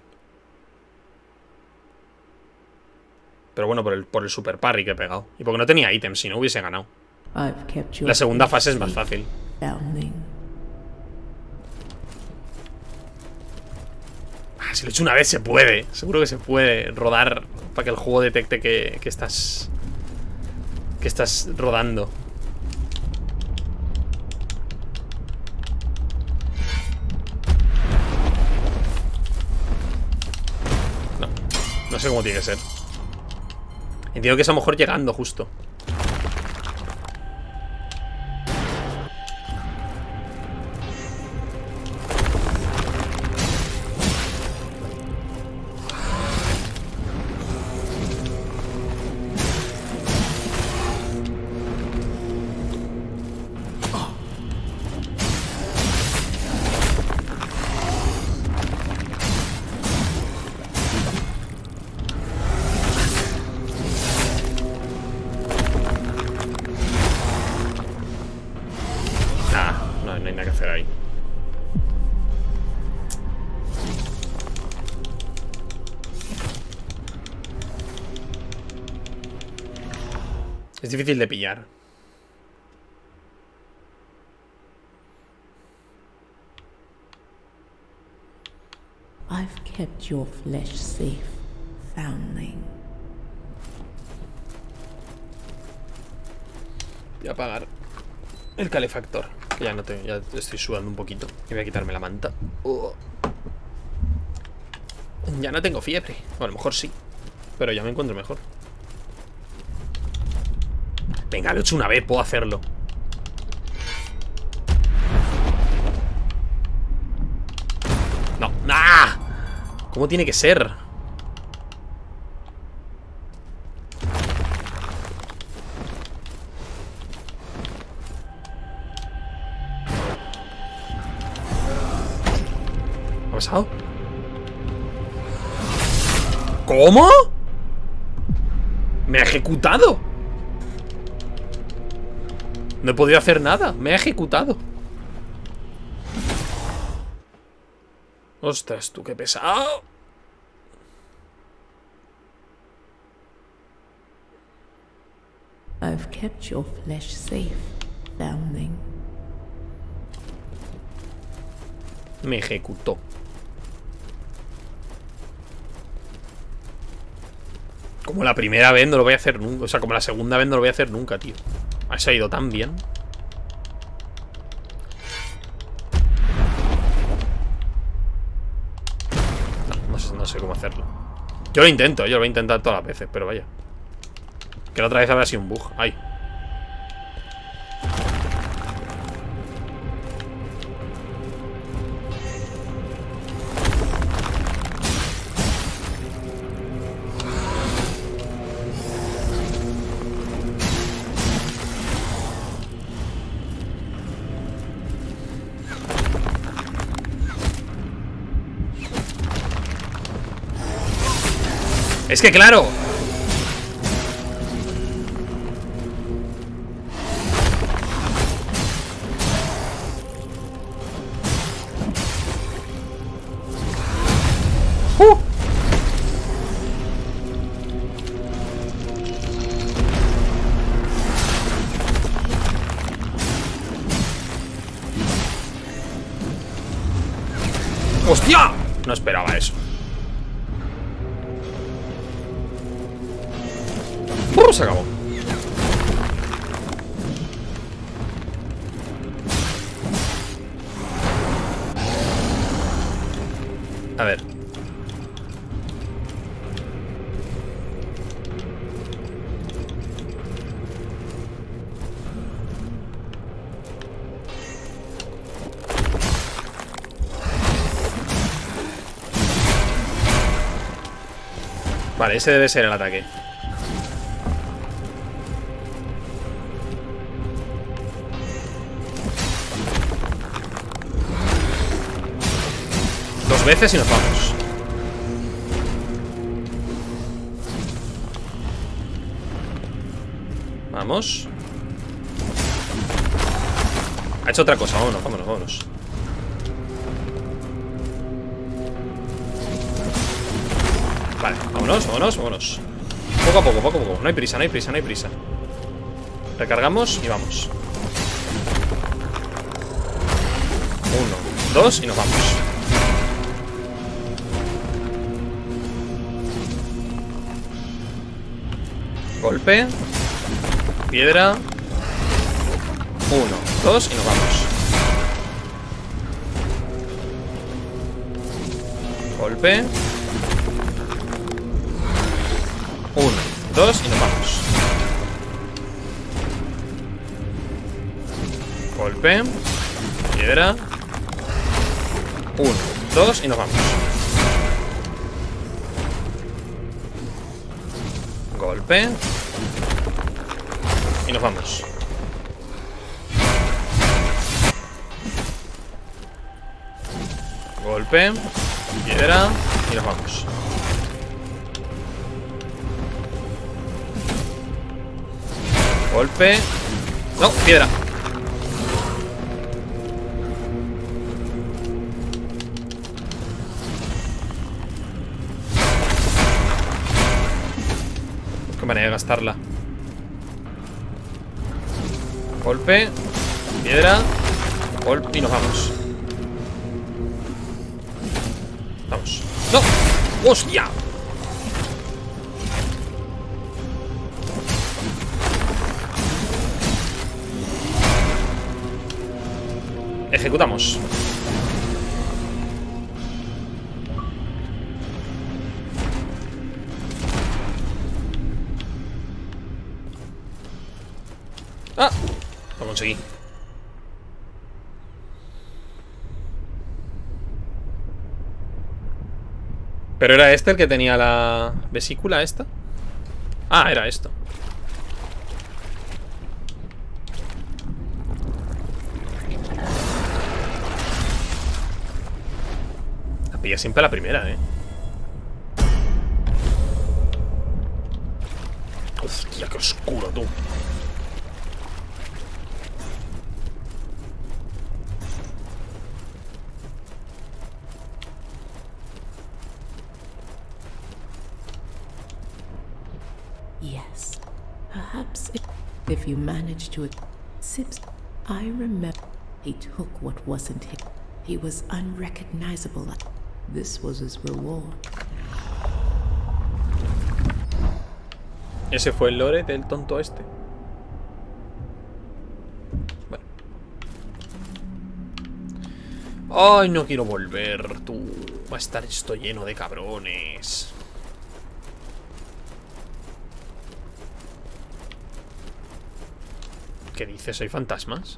Pero bueno, por el, por el super parry que he pegado. Y porque no tenía ítems, si no hubiese ganado. La segunda fase es más fácil. Ah, si lo he hecho una vez se puede. Seguro que se puede rodar para que el juego detecte que, que estás... Que estás rodando. No. No sé cómo tiene que ser. Entiendo que es a lo mejor llegando justo. Es difícil de pillar. I've kept your flesh safe, foundling. Voy a apagar el calefactor, que ya no te, ya estoy sudando un poquito. Y voy a quitarme la manta. Oh. Ya no tengo fiebre. O a lo mejor sí, pero ya me encuentro mejor. Venga, lo he hecho una vez, puedo hacerlo. No, ¡ah! ¿Cómo tiene que ser? ¿Qué ha pasado? ¿Cómo? Me ha ejecutado. No he podido hacer nada. Me ha ejecutado. Ostras, tú, qué pesado. I've kept your flesh safe, foundling. Me ejecutó. Como la primera vez no lo voy a hacer nunca. O sea, como la segunda vez no lo voy a hacer nunca, tío. Se ha ido tan bien. No, no sé, no sé cómo hacerlo. Yo lo intento, yo lo voy a intentar todas las veces, pero vaya. Que la otra vez habrá sido un bug. Ay. Es que claro. Uh. ¡Hostia! No esperaba eso. ¡Uh! Se acabó. A ver. Vale, ese debe ser el ataque. Dos veces y nos vamos. Vamos. Ha hecho otra cosa, vámonos, vámonos, vámonos. Vale, vámonos, vámonos, vámonos. Poco a poco, poco a poco. No hay prisa, no hay prisa, no hay prisa. Recargamos y vamos. Uno, dos y nos vamos. Golpe. Piedra. Uno, dos y nos vamos. Golpe. Uno, dos y nos vamos. Golpe. Piedra. Uno, dos y nos vamos. Golpe. Y nos vamos. Golpe. Piedra. Y nos vamos. Golpe. No, piedra. Qué manera de gastarla. Golpe. Piedra. Golpe y nos vamos. Vamos. ¡No! ¡Hostia! Ejecutamos. Ah, lo conseguí. ¿Pero era este el que tenía la vesícula esta? Ah, era esto. La pilla siempre la primera, eh. Hostia, qué oscuro, tú. Yes. Perhaps if, if you manage to Sips, I remember he took what wasn't his. He was unrecognizable. This was his reward. Ese fue el lore del tonto este. Bueno. Ay, no quiero volver, tú. Va a estar esto lleno de cabrones. ¿Qué dices? ¿Hay fantasmas?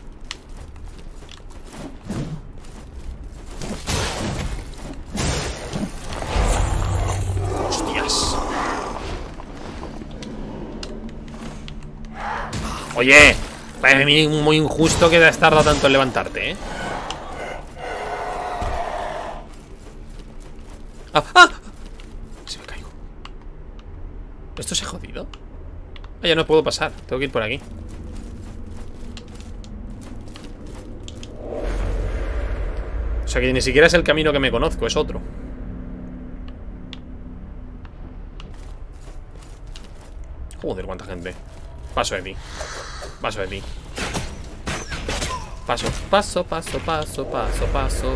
¡Hostias! Oye, para mí muy injusto que has tardado tanto en levantarte, ¿eh? ¡Ah! ¡Ah! Se me caigo. ¿Esto se ha jodido? Ah, ya no puedo pasar. Tengo que ir por aquí. O sea que ni siquiera es el camino que me conozco, es otro. Joder, cuánta gente. Paso de ti. Paso de ti. Paso, paso, paso, paso, paso, paso.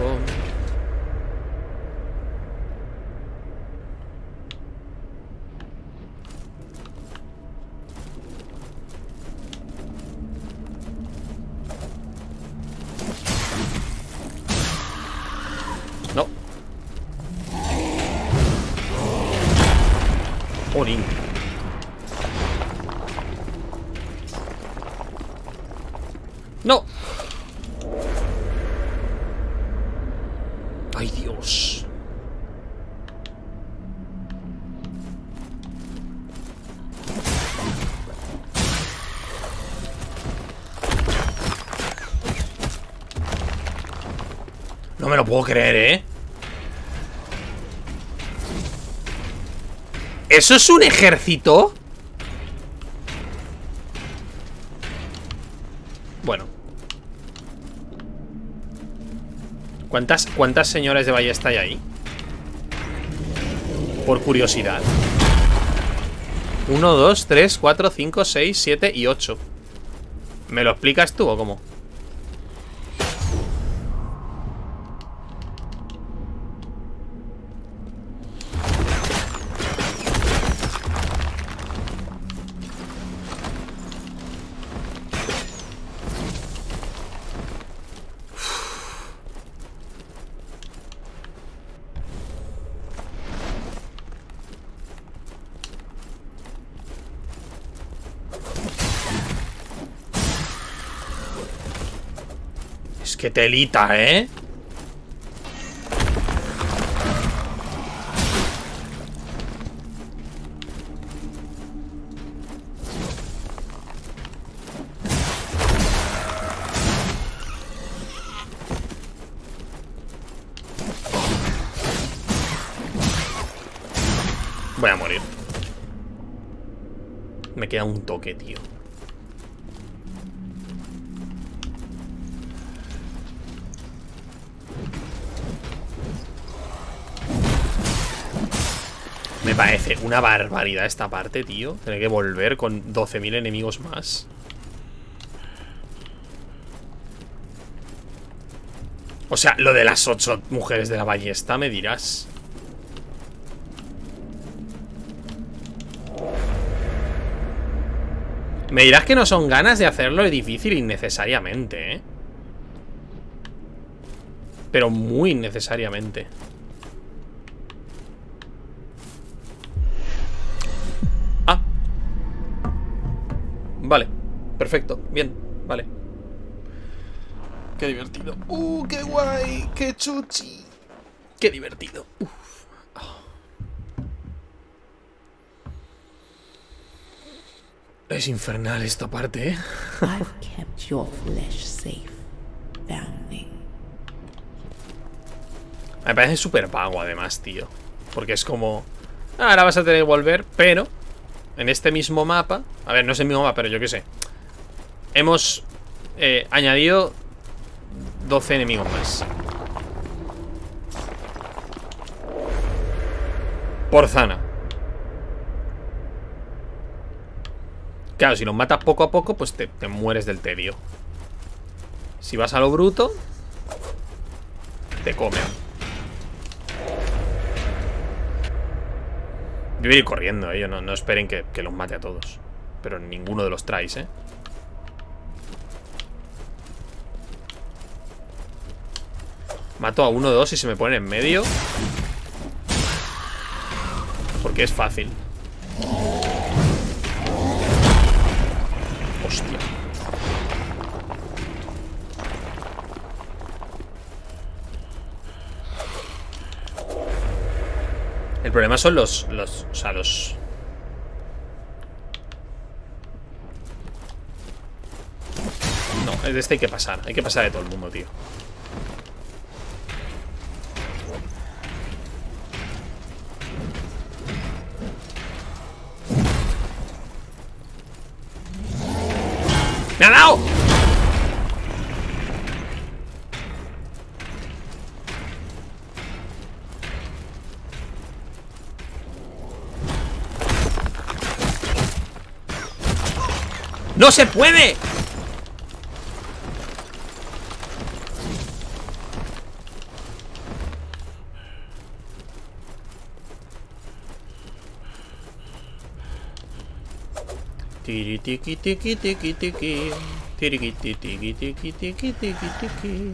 No. Jolín. No. Ay, Dios. No me lo puedo creer, ¿eh? ¿Eso es un ejército? Bueno. ¿Cuántas, cuántas señoras de ballesta hay ahí? Por curiosidad. Uno, dos, tres, cuatro, cinco, seis, siete y ocho. ¿Me lo explicas tú o cómo? ¡Qué telita, eh! Voy a morir. Me queda un toque, tío. Me parece una barbaridad esta parte, tío. Tener que volver con doce mil enemigos más. O sea, lo de las ocho mujeres de la ballesta, me dirás. Me dirás que no son ganas de hacerlo difícil innecesariamente, ¿eh? Pero muy innecesariamente. Ah. Vale. Perfecto. Bien. Vale. Qué divertido. Uh, qué guay. Qué chuchi. Qué divertido. Uf. Oh. Es infernal esta parte, ¿eh? I've kept your flesh safe, foundling. Me parece súper vago, además, tío. Porque es como... Ah, ahora vas a tener que volver, pero... En este mismo mapa... A ver, no es el mismo mapa, pero yo qué sé. Hemos eh, añadido doce enemigos más. Por zona. Claro, si los matas poco a poco, pues te, te mueres del tedio. Si vas a lo bruto, te comen. Yo voy a ir corriendo, eh. no, no esperen que, que los mate a todos. Pero ninguno de los traes, eh. Mato a uno o dos y se me ponen en medio. Porque es fácil. Hostia. El problema son los, los, o sea, los... No, de este hay que pasar. Hay que pasar de todo el mundo, tío. ¡No se puede! Tiri tiki tiki tiki tiki. Tiri tiki tiki tiki tiki tiki tiki.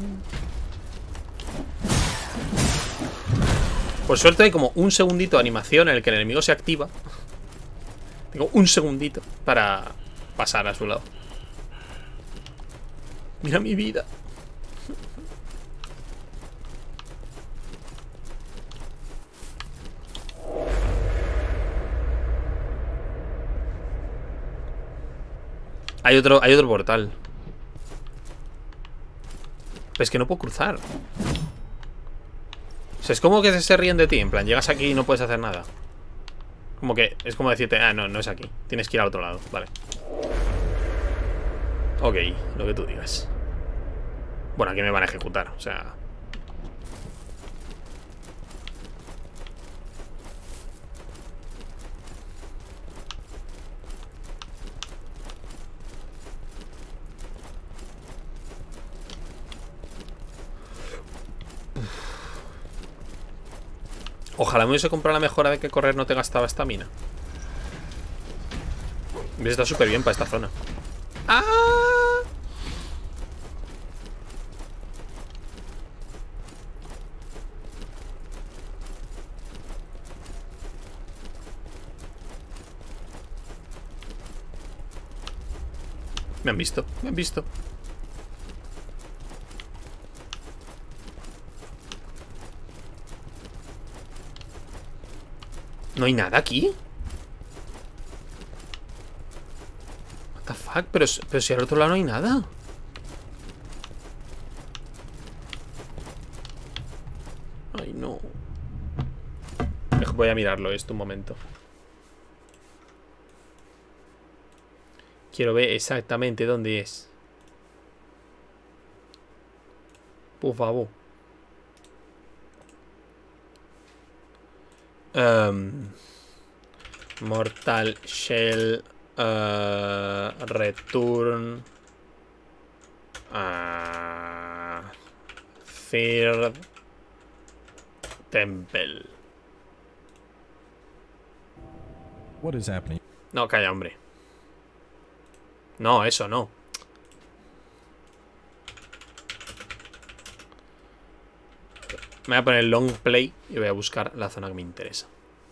Por suerte hay como un segundito de animación en el que el enemigo se activa. Tengo un segundito para pasar a su lado. Mira mi vida. Hay otro, hay otro portal. Pero es que no puedo cruzar. O sea, es como que se ríen de ti. En plan, llegas aquí y no puedes hacer nada. Como que es como decirte, ah, no, no es aquí. Tienes que ir al otro lado, vale. Ok, lo que tú digas. Bueno, aquí me van a ejecutar, o sea... Ojalá me hubiese comprado la mejora de que correr no te gastaba estamina. Está súper bien para esta zona. ¡Ah! Me han visto, me han visto. ¿No hay nada aquí? What the fuck, pero, pero si al otro lado no hay nada. Ay, no. Voy a mirarlo esto un momento. Quiero ver exactamente dónde es. Por favor. Um, Mortal Shell uh, Return uh, Third Temple. What is happening? No, calla, hombre. No, eso no. Me voy a poner long play y voy a buscar la zona que me interesa.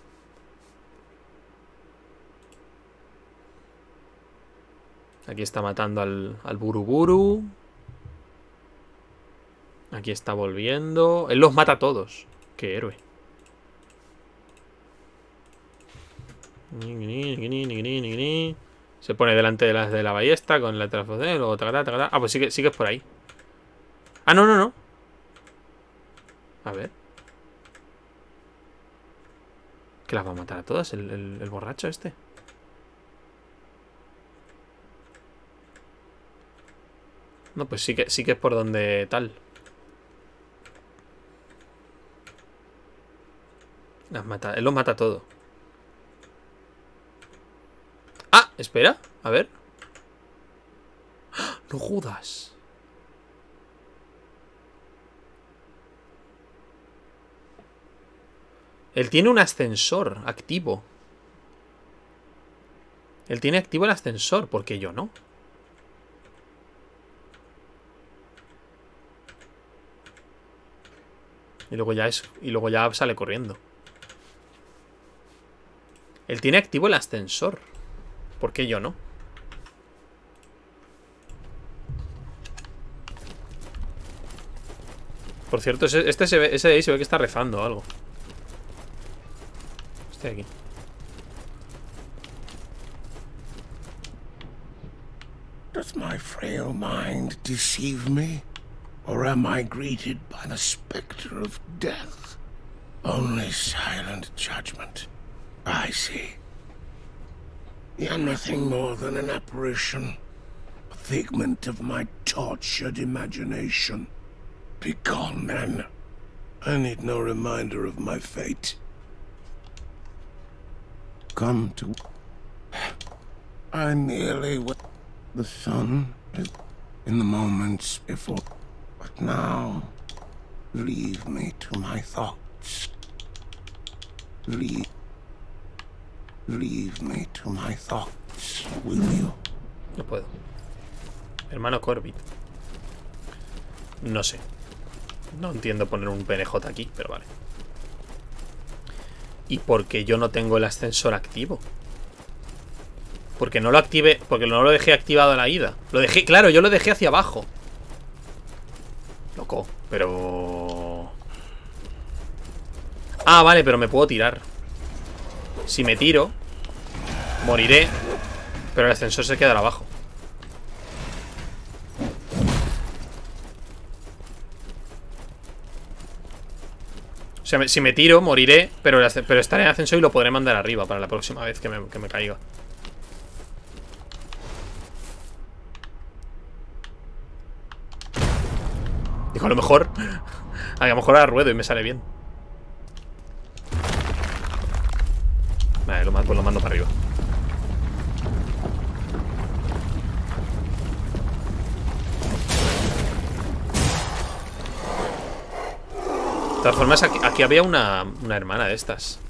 Aquí está matando al, al Buruburu. Aquí está volviendo. Él los mata a todos. Qué héroe. Se pone delante de las de la ballesta con la trafodel. Luego tacata, tacata. Ah, pues sigue, sigue por ahí. Ah, no, no, no. A ver. ¿Que las va a matar a todas? El, el, el borracho este. No, pues sí que, sí que es por donde tal. Las mata. Él los mata a todo. Ah, espera. A ver. ¡Ah! No jodas. Él tiene un ascensor activo. Él tiene activo el ascensor, porque yo no. Y luego ya es. Y luego ya sale corriendo. Él tiene activo el ascensor. ¿Por qué yo no? Por cierto, este se ve, ese de ahí se ve que está rezando o algo. Este de aquí. Does my frail mind deceive me? Or am I greeted by the specter of death? Only silent judgment. I see. You're nothing more than an apparition. A figment of my tortured imagination. Be gone, then. I need no reminder of my fate. Come to... I nearly went... The sun is in the moments before. But now, leave me to my thoughts. Leave. Leave me to my thoughts, will you? No puedo. Hermano Corbett. No sé. No entiendo poner un P N J aquí, pero vale. ¿Y por qué yo no tengo el ascensor activo? Porque no lo active, porque no lo dejé activado a la ida. Lo dejé, claro, yo lo dejé hacia abajo. Loco, pero... Ah, vale, pero me puedo tirar. Si me tiro, moriré, pero el ascensor se quedará abajo. O sea, si me tiro, moriré, pero, el pero estaré en ascensor y lo podré mandar arriba para la próxima vez que me, que me caiga. Digo, a lo mejor a lo mejor ahora ruedo y me sale bien. Vale, lo, pues lo mando para arriba. De todas formas, aquí, aquí había una, una hermana de estas.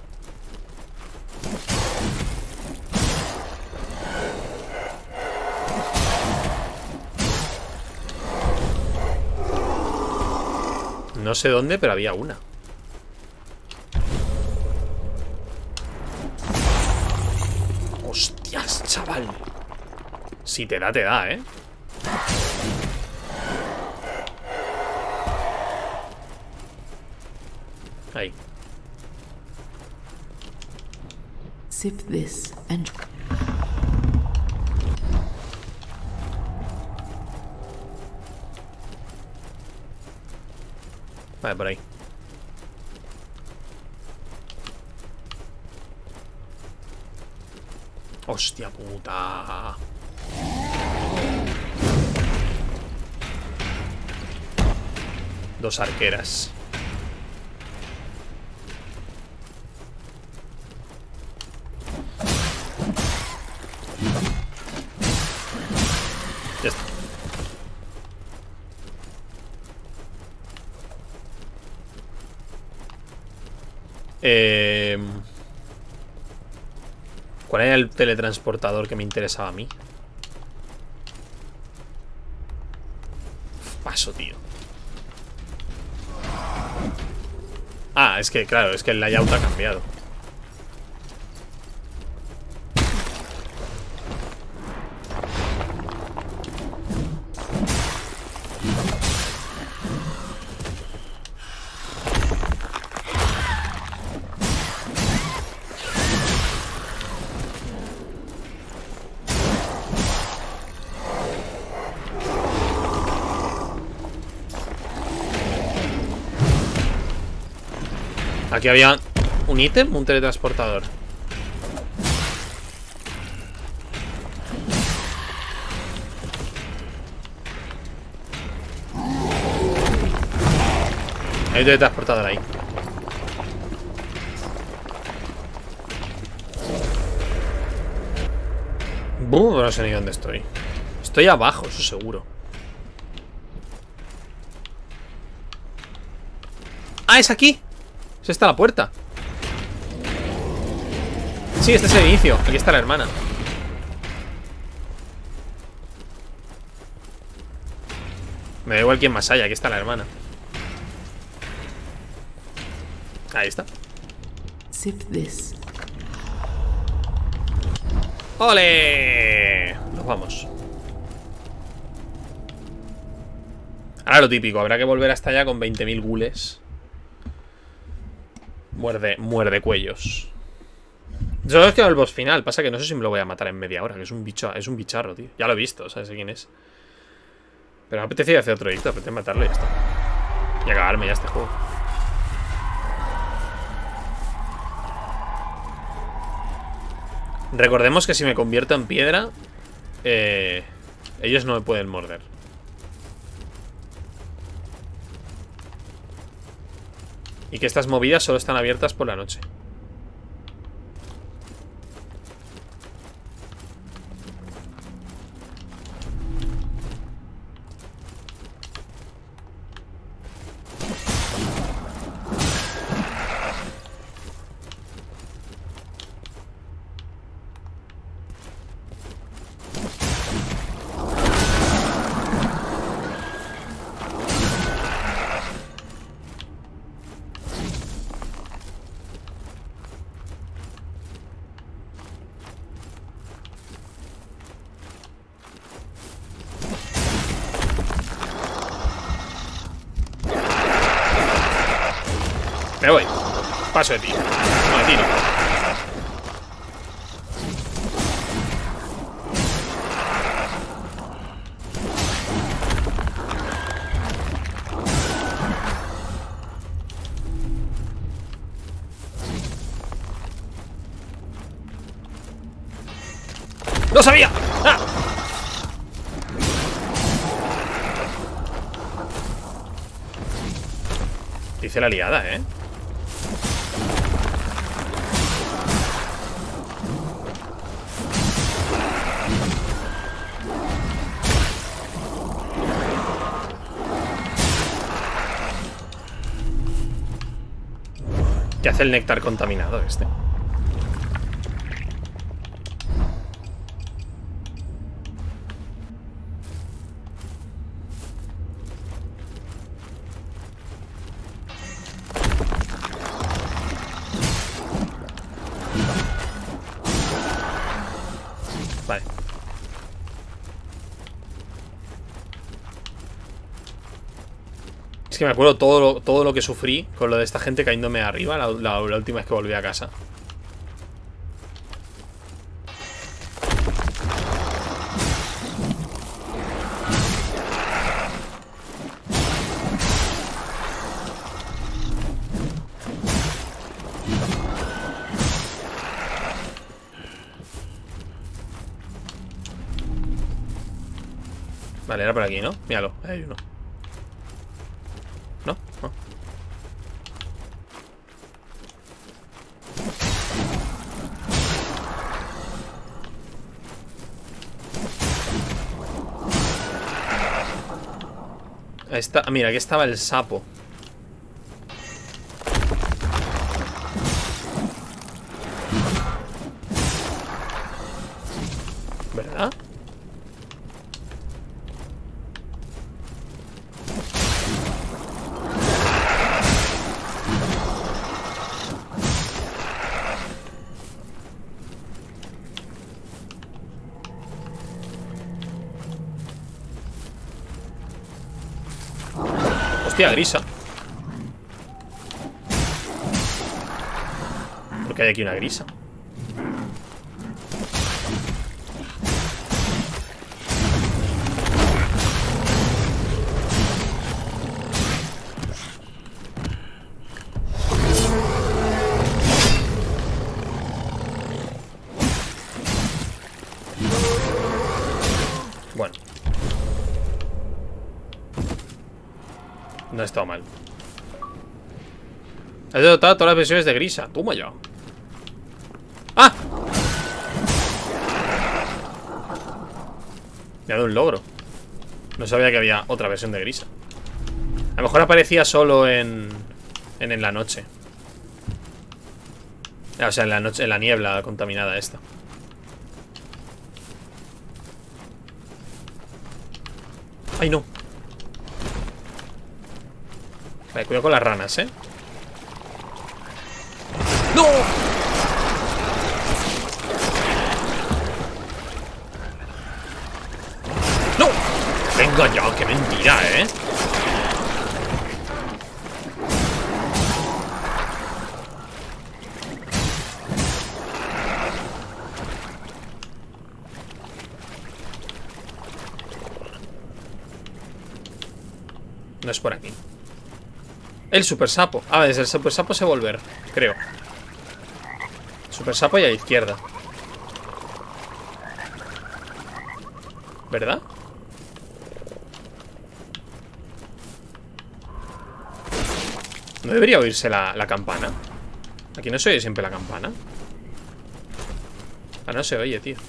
No sé dónde, pero había una. Hostias, chaval. Si te da, te da, ¿eh? Ahí. Sip this and... Vale, por ahí. Hostia puta. Dos arqueras. Ya está. Eh... ¿Cuál era el teletransportador que me interesaba a mí? Paso, tío. Ah, es que, claro, es que el layout ha cambiado. Aquí había un ítem, un teletransportador. Hay un teletransportador ahí. Buh, no sé ni dónde estoy. Estoy abajo, eso seguro. Ah, es aquí. ¿Es esta la puerta? Sí, este es el inicio. Aquí está la hermana. Me da igual quién más haya. Aquí está la hermana. Ahí está. Sip this. ¡Ole! Nos vamos. Ahora lo típico. Habrá que volver hasta allá con veinte mil gules. Muerde, muerde cuellos. Solo es que el boss final. Pasa que no sé si me lo voy a matar en media hora. Que es un bicho, es un bicharro, tío. Ya lo he visto, ¿sabes quién es? Pero me apetecía hacer otro edicto. Apetece matarlo y ya está. Y acabarme ya este juego. Recordemos que si me convierto en piedra, eh, ellos no me pueden morder. Y que estas movidas solo están abiertas por la noche. Me voy. Paso de ti. No, de ti no. ¡No sabía! ¡Ah! Dice la liada, ¿eh? ¿Qué hace el néctar contaminado este? Vale. Es que me acuerdo todo lo, todo lo que sufrí con lo de esta gente cayéndome arriba la, la, la última vez que volví a casa. Vale, era por aquí, ¿no? Míralo, ahí hay uno. ¿No? No. Ahí está. Ah, mira, aquí estaba el sapo. ¿Verdad? Hostia, grisa. ¿Por qué hay aquí una grisa? Bueno. No ha estado mal. Has dotado todas las versiones de grisa. Toma ya. ¡Ah! Me ha dado un logro. No sabía que había otra versión de grisa. A lo mejor aparecía solo en... En, en la noche. O sea, en la noche, en la niebla contaminada esta. ¡Ay, no! Vale, cuidado con las ranas, ¿eh? ¡No! ¡No! Venga ya, qué mentira, ¿eh? No es por aquí. El super sapo. Ah, desde el super sapo se volver, creo. Super sapo y a la izquierda. ¿Verdad? ¿No debería oírse la, la campana? Aquí no se oye siempre la campana. Ah, no se oye, tío.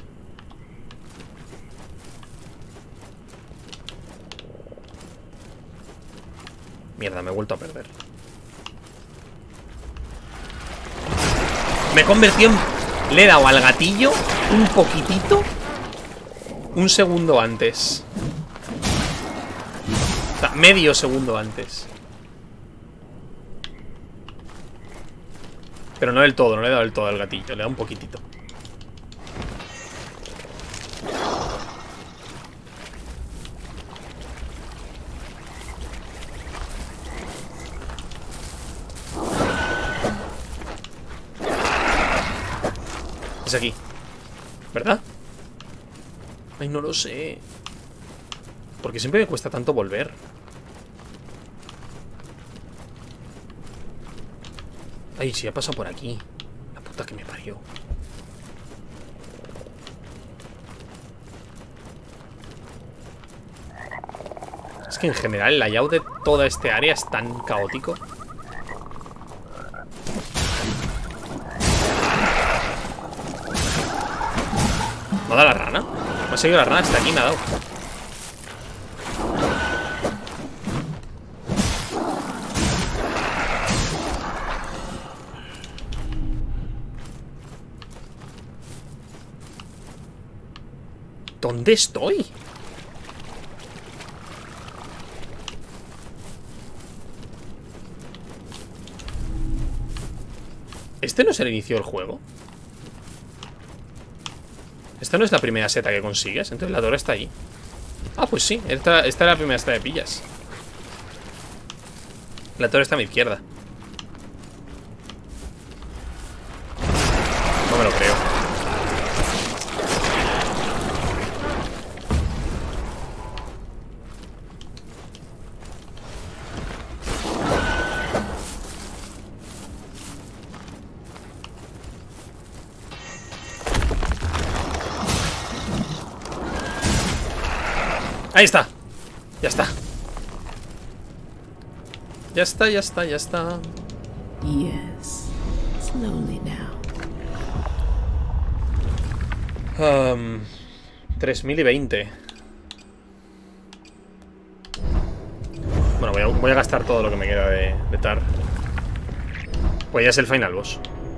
Mierda, me he vuelto a perder. Me he convertido en... Le he dado al gatillo un poquitito. Un segundo antes. O sea, medio segundo antes. Pero no del todo, no le he dado del todo al gatillo. Le he dado un poquitito. Es aquí, ¿verdad? Ay, no lo sé. Porque siempre me cuesta tanto volver. Ay, si ha pasado por aquí. La puta que me parió. Es que en general el layout de toda este área es tan caótico. ¿Me ha dado la rana? Me ha seguido la rana hasta aquí, me ha dado. ¿Dónde estoy? ¿Este no es el inicio del juego? Esta no es la primera seta que consigues. Entonces la torre está ahí. Ah, pues sí, esta, esta es la primera seta de pillas. La torre está a mi izquierda. No me lo creo. Ahí está. Ya está. Ya está, ya está, ya está. Yes. Slowly now. Um, tres mil y veinte. Bueno, voy a, voy a gastar todo lo que me queda de, de Tar. Pues ya es el final boss.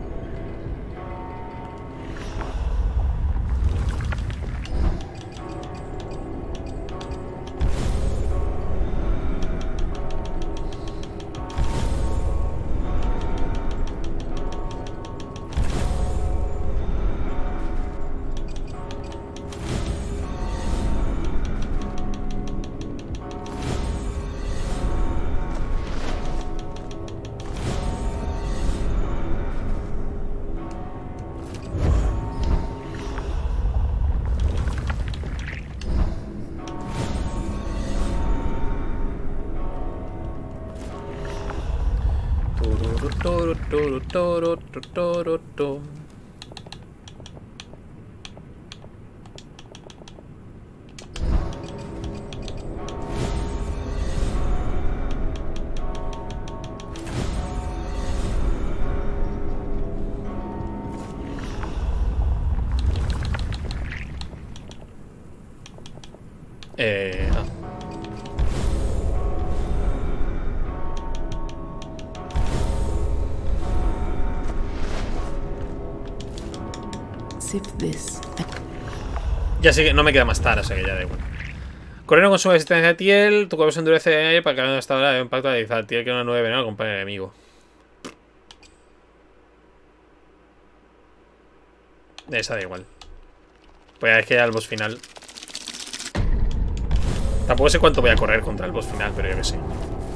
Eh... Ah. Sip this. Ya sé que no me queda más Tar, o sea que ya da igual. Corrieron con su resistencia de Tiel. Tu cuerpo se endurece de aire para que no hasta ahora de impacto de Tiel, que era una nueve veneno al compañero enemigo. Esa da igual. Pues ya es que ya el boss final. Tampoco sé cuánto voy a correr contra el boss final, pero yo que sé.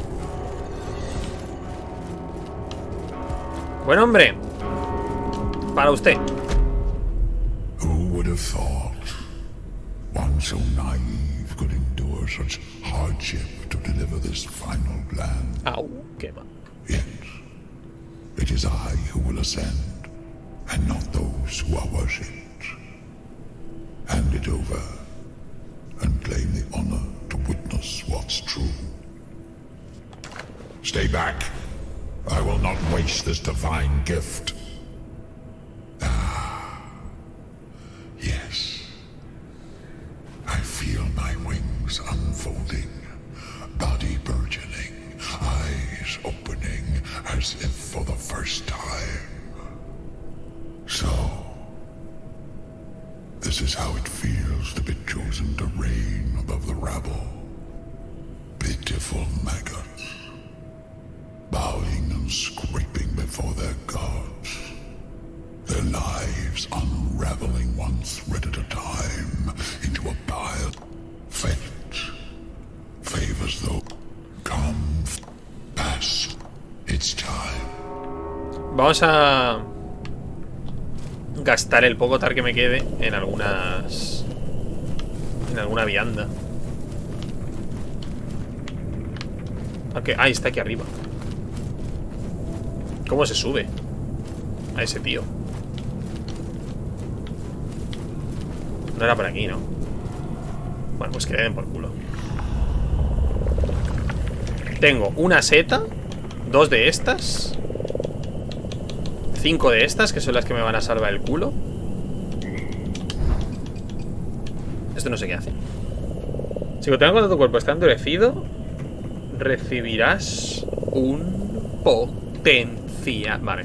Buen hombre. Para usted. Who would have thought one so naive could endure such hardship to deliver this final plan? Au, quema. Yet, it is I who will ascend, and not those who are worshipped. Hand it over, and claim the honor to witness what's true. Stay back. I will not waste this divine gift. Ah, yes. I feel my wings unfolding, body burgeoning, eyes opening as if for the first time. So, this is how it feels to be chosen to reign above the rabble. Pitiful maggots, bowing and scraping before their gods. Their lives unraveling one thread at a time into a pile. Fate favors those. Come, pass. It's time. Vamos a gastar el poco tar que me quede en algunas... En alguna vianda. Okay. Ah, está aquí arriba. ¿Cómo se sube? A ese tío. No era por aquí, ¿no? Bueno, pues que le den por culo. Tengo una seta, dos de estas, cinco de estas, que son las que me van a salvar el culo. Esto no sé qué hace. Si te cuando tu cuerpo está endurecido, recibirás un potencia. Vale.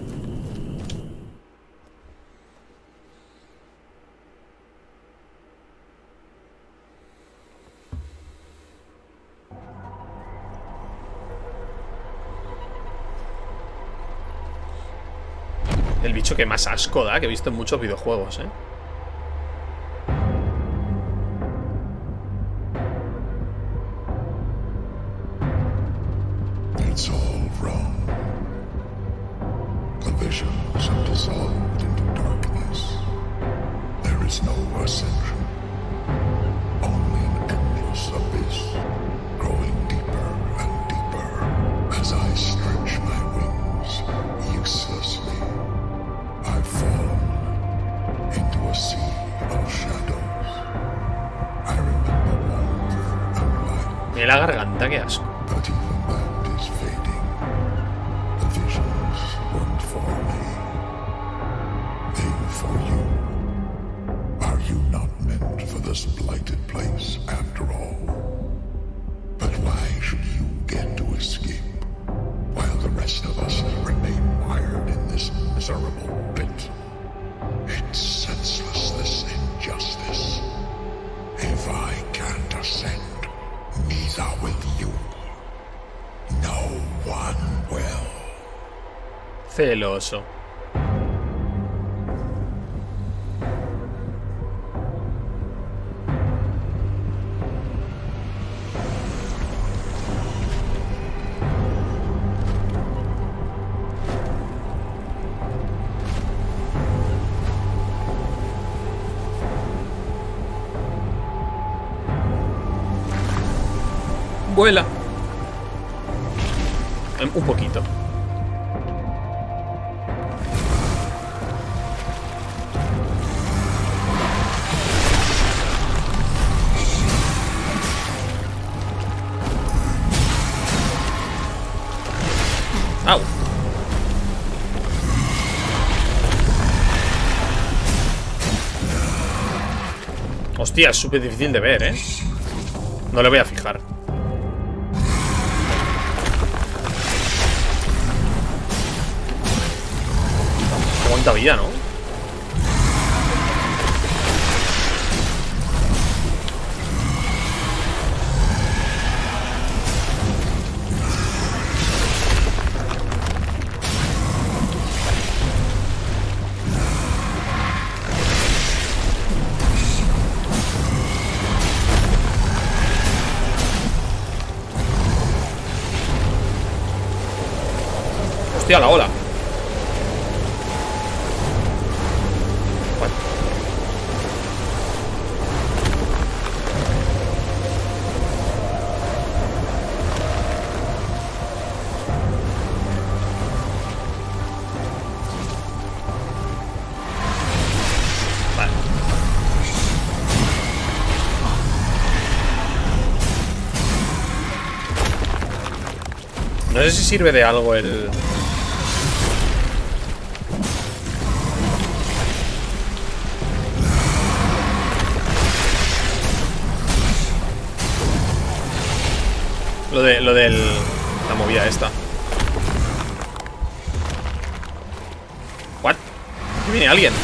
El bicho que más asco da, que he visto en muchos videojuegos, ¿eh? It's all wrong. The visions have dissolved into darkness. There is no ascension. Only an endless abyss, growing deeper and deeper as I stretch my wings uselessly. I've fallen into a sea of shadows. I remember warmth and light. Mira la garganta, qué asco. But even that is fading. The visions weren't for me. They were for you. Are you not meant for this blighted place after all? But why should you get to escape while the rest of us remain mired in this miserable pit? It's senseless, this injustice. If I can't ascend, neither will you. No one will. Celoso. Vuela. Un poquito. Au. Hostia, es súper difícil de ver, ¿eh? No le voy a fijar. Cuánta vida, ¿no? Hostia, la ola. No sé si sirve de algo el... Lo de... Lo del... La movida esta. ¿What? Aquí viene alguien.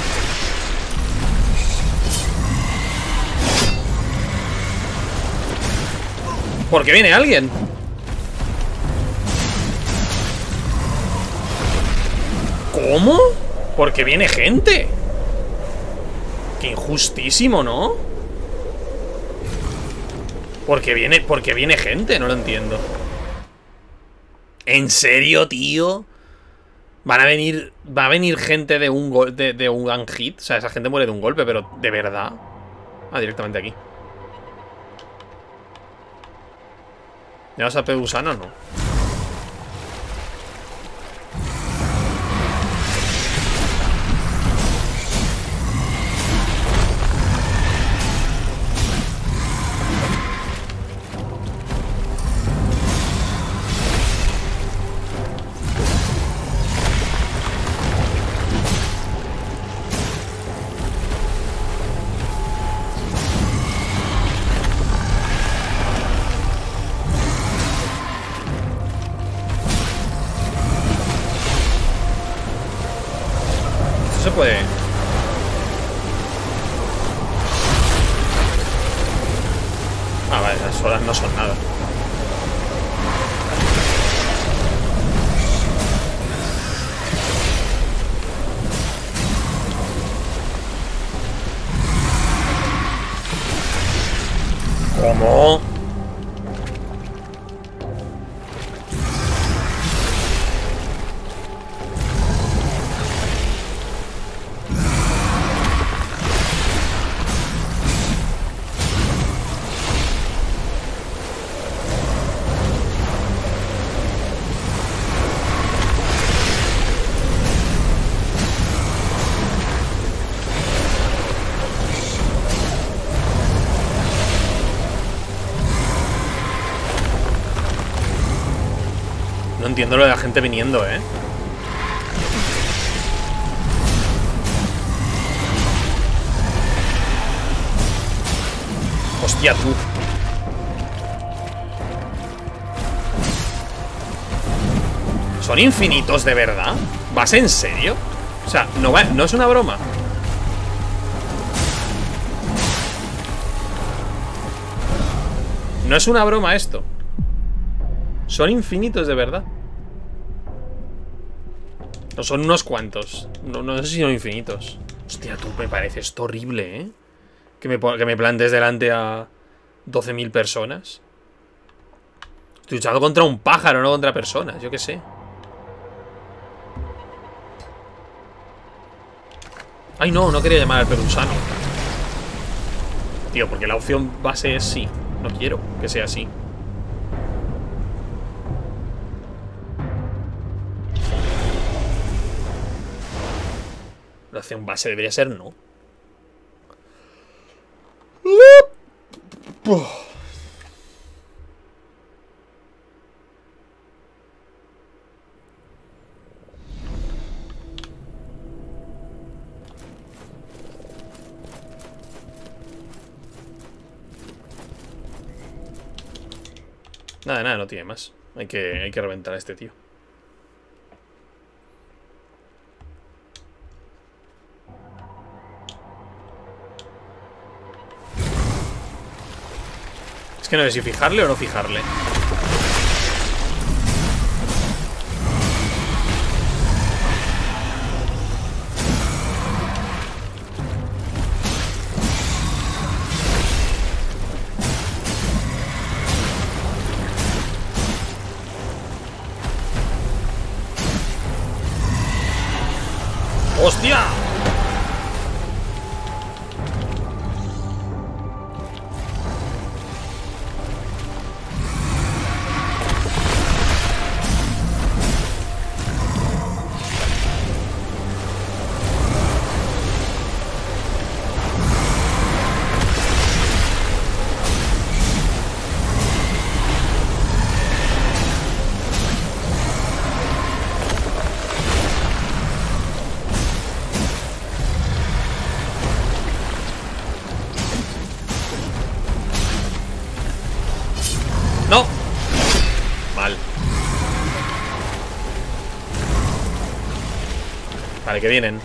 ¿Por qué viene alguien? ¿Cómo? Porque viene gente. Qué injustísimo, ¿no? Porque viene, porque viene gente, no lo entiendo. ¿En serio, tío? Van a venir. Va a venir gente de un gol de, de un hit. O sea, esa gente muere de un golpe, pero de verdad. Ah, directamente aquí. ¿Le vas a Pedusano o no? Puede. Ah, vale, las horas no son nada. ¿Cómo? No entiendo lo de la gente viniendo, ¿eh? Hostia, tú. ¿Son infinitos de verdad? ¿Vas en serio? O sea, no, va, no es una broma. No es una broma esto. Son infinitos de verdad. No son unos cuantos. No, no sé si son infinitos. Hostia, tú, me parece esto horrible, ¿eh? Que me, que me plantes delante a doce mil personas. Estoy luchando contra un pájaro, no contra personas. Yo qué sé. Ay, no, no quería llamar al Pedusano. Tío, porque la opción base es sí. No quiero que sea así. La opción base debería ser no. Nada, nada, no tiene más. Hay que, hay que reventar a este tío. Es que no sé si fijarle o no fijarle. ¡Hostia! ¡No! Mal. Vale, que vienen.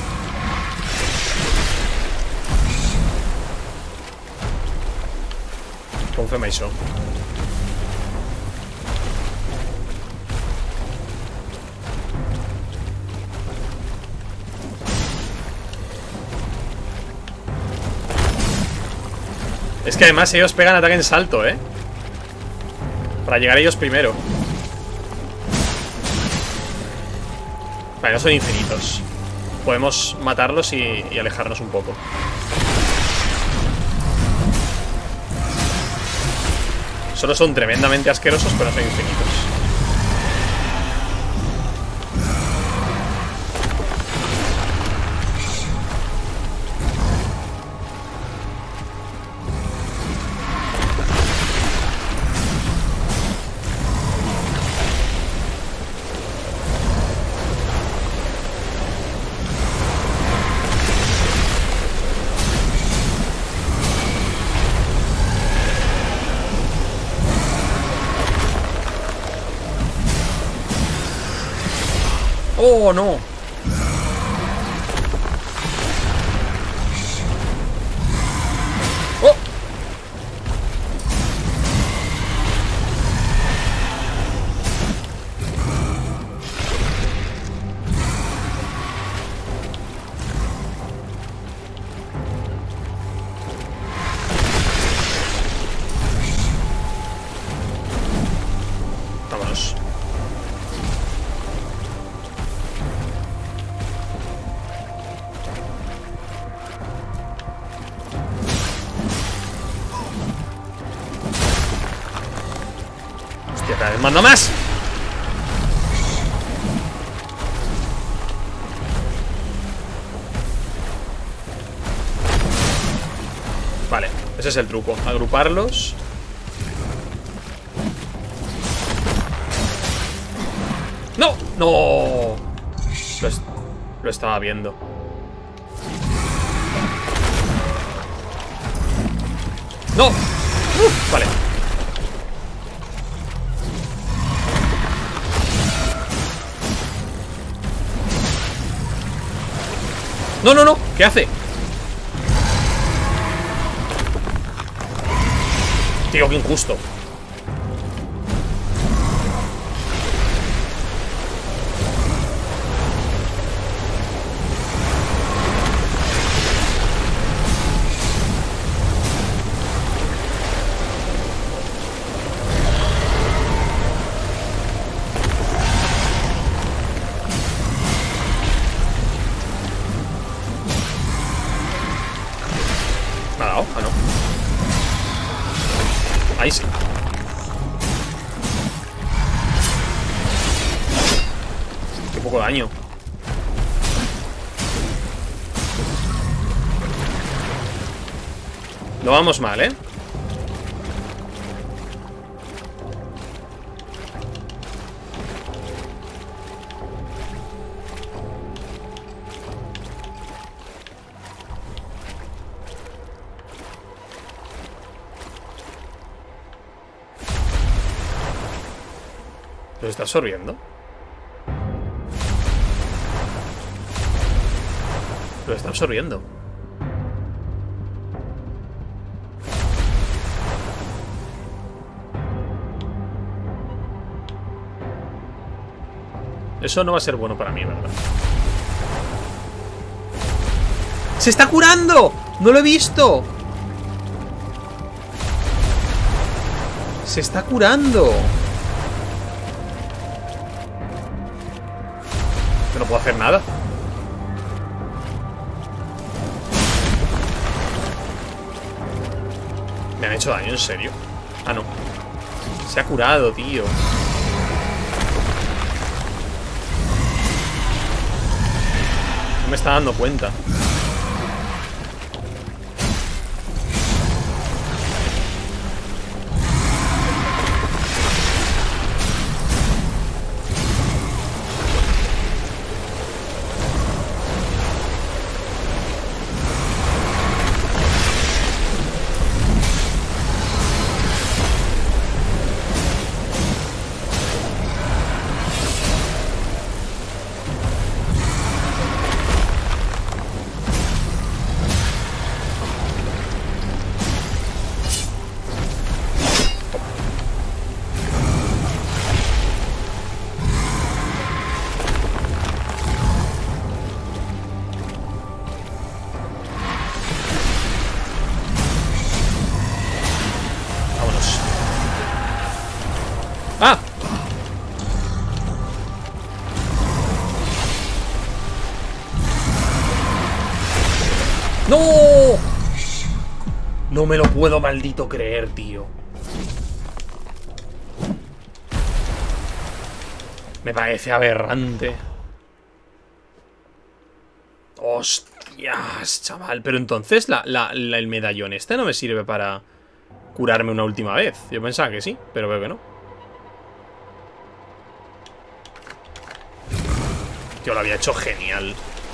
Confirmation. Es que además ellos pegan ataque en salto, ¿eh? Para llegar ellos primero. Vale, no son infinitos. Podemos matarlos y, y alejarnos un poco. Solo son tremendamente asquerosos, pero no son infinitos. ¡Oh, no! ¡Oh! Vámonos. Cada vez mando más. Vale, ese es el truco. Agruparlos. ¡No! ¡No! Lo, es lo estaba viendo. ¡No! Uf, vale. No, no, no, ¿qué hace? Tío, qué injusto. ¿Me ha dado? Ah, no. Ahí sí. Qué poco daño. No vamos mal, ¿eh? ¿Lo está absorbiendo? Lo está absorbiendo. Eso no va a ser bueno para mí, ¿verdad? ¡Se está curando! ¡No lo he visto! ¡Se está curando! No puedo hacer nada. ¿Me han hecho daño? ¿En serio? Ah, no. Se ha curado, tío. No me está dando cuenta. No me lo puedo maldito creer, tío. Me parece aberrante. Hostias, chaval. Pero entonces la, la, la, el medallón este no me sirve para curarme una última vez. Yo pensaba que sí, pero veo que no. Tío, lo había hecho genial.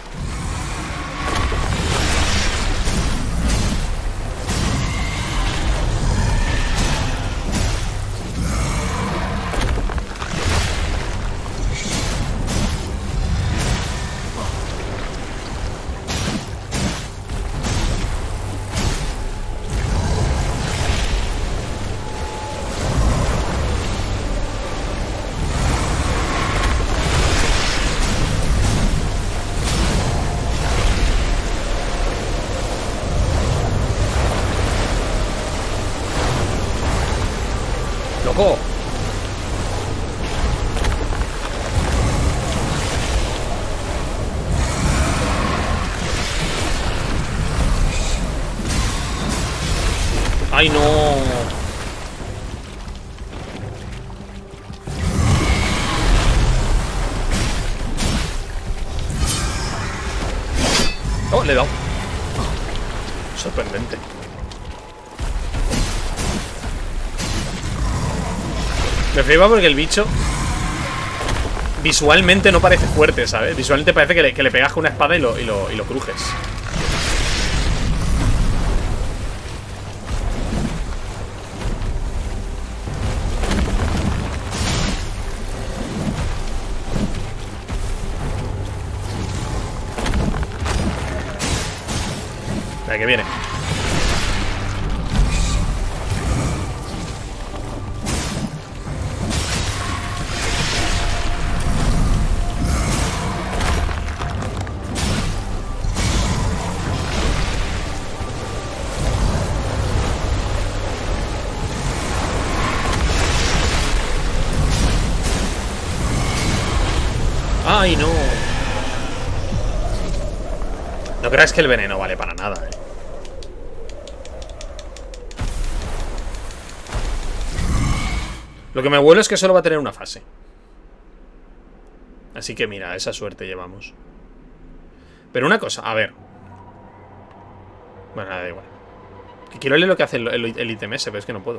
¡Loco! ¡Ay, no! Oh, le he dado. Sorprendente. Me flipa porque el bicho visualmente no parece fuerte, ¿sabes? Visualmente parece que le, que le pegas con una espada y lo, y lo, y lo crujes. Vale, que viene. ¡Ay, no! No creas que el veneno vale para nada, eh. Lo que me huele es que solo va a tener una fase. Así que mira, esa suerte llevamos. Pero una cosa, a ver. Bueno, nada, da igual. Que quiero leer lo que hace el, el, el ítem ese, pero es que no puedo.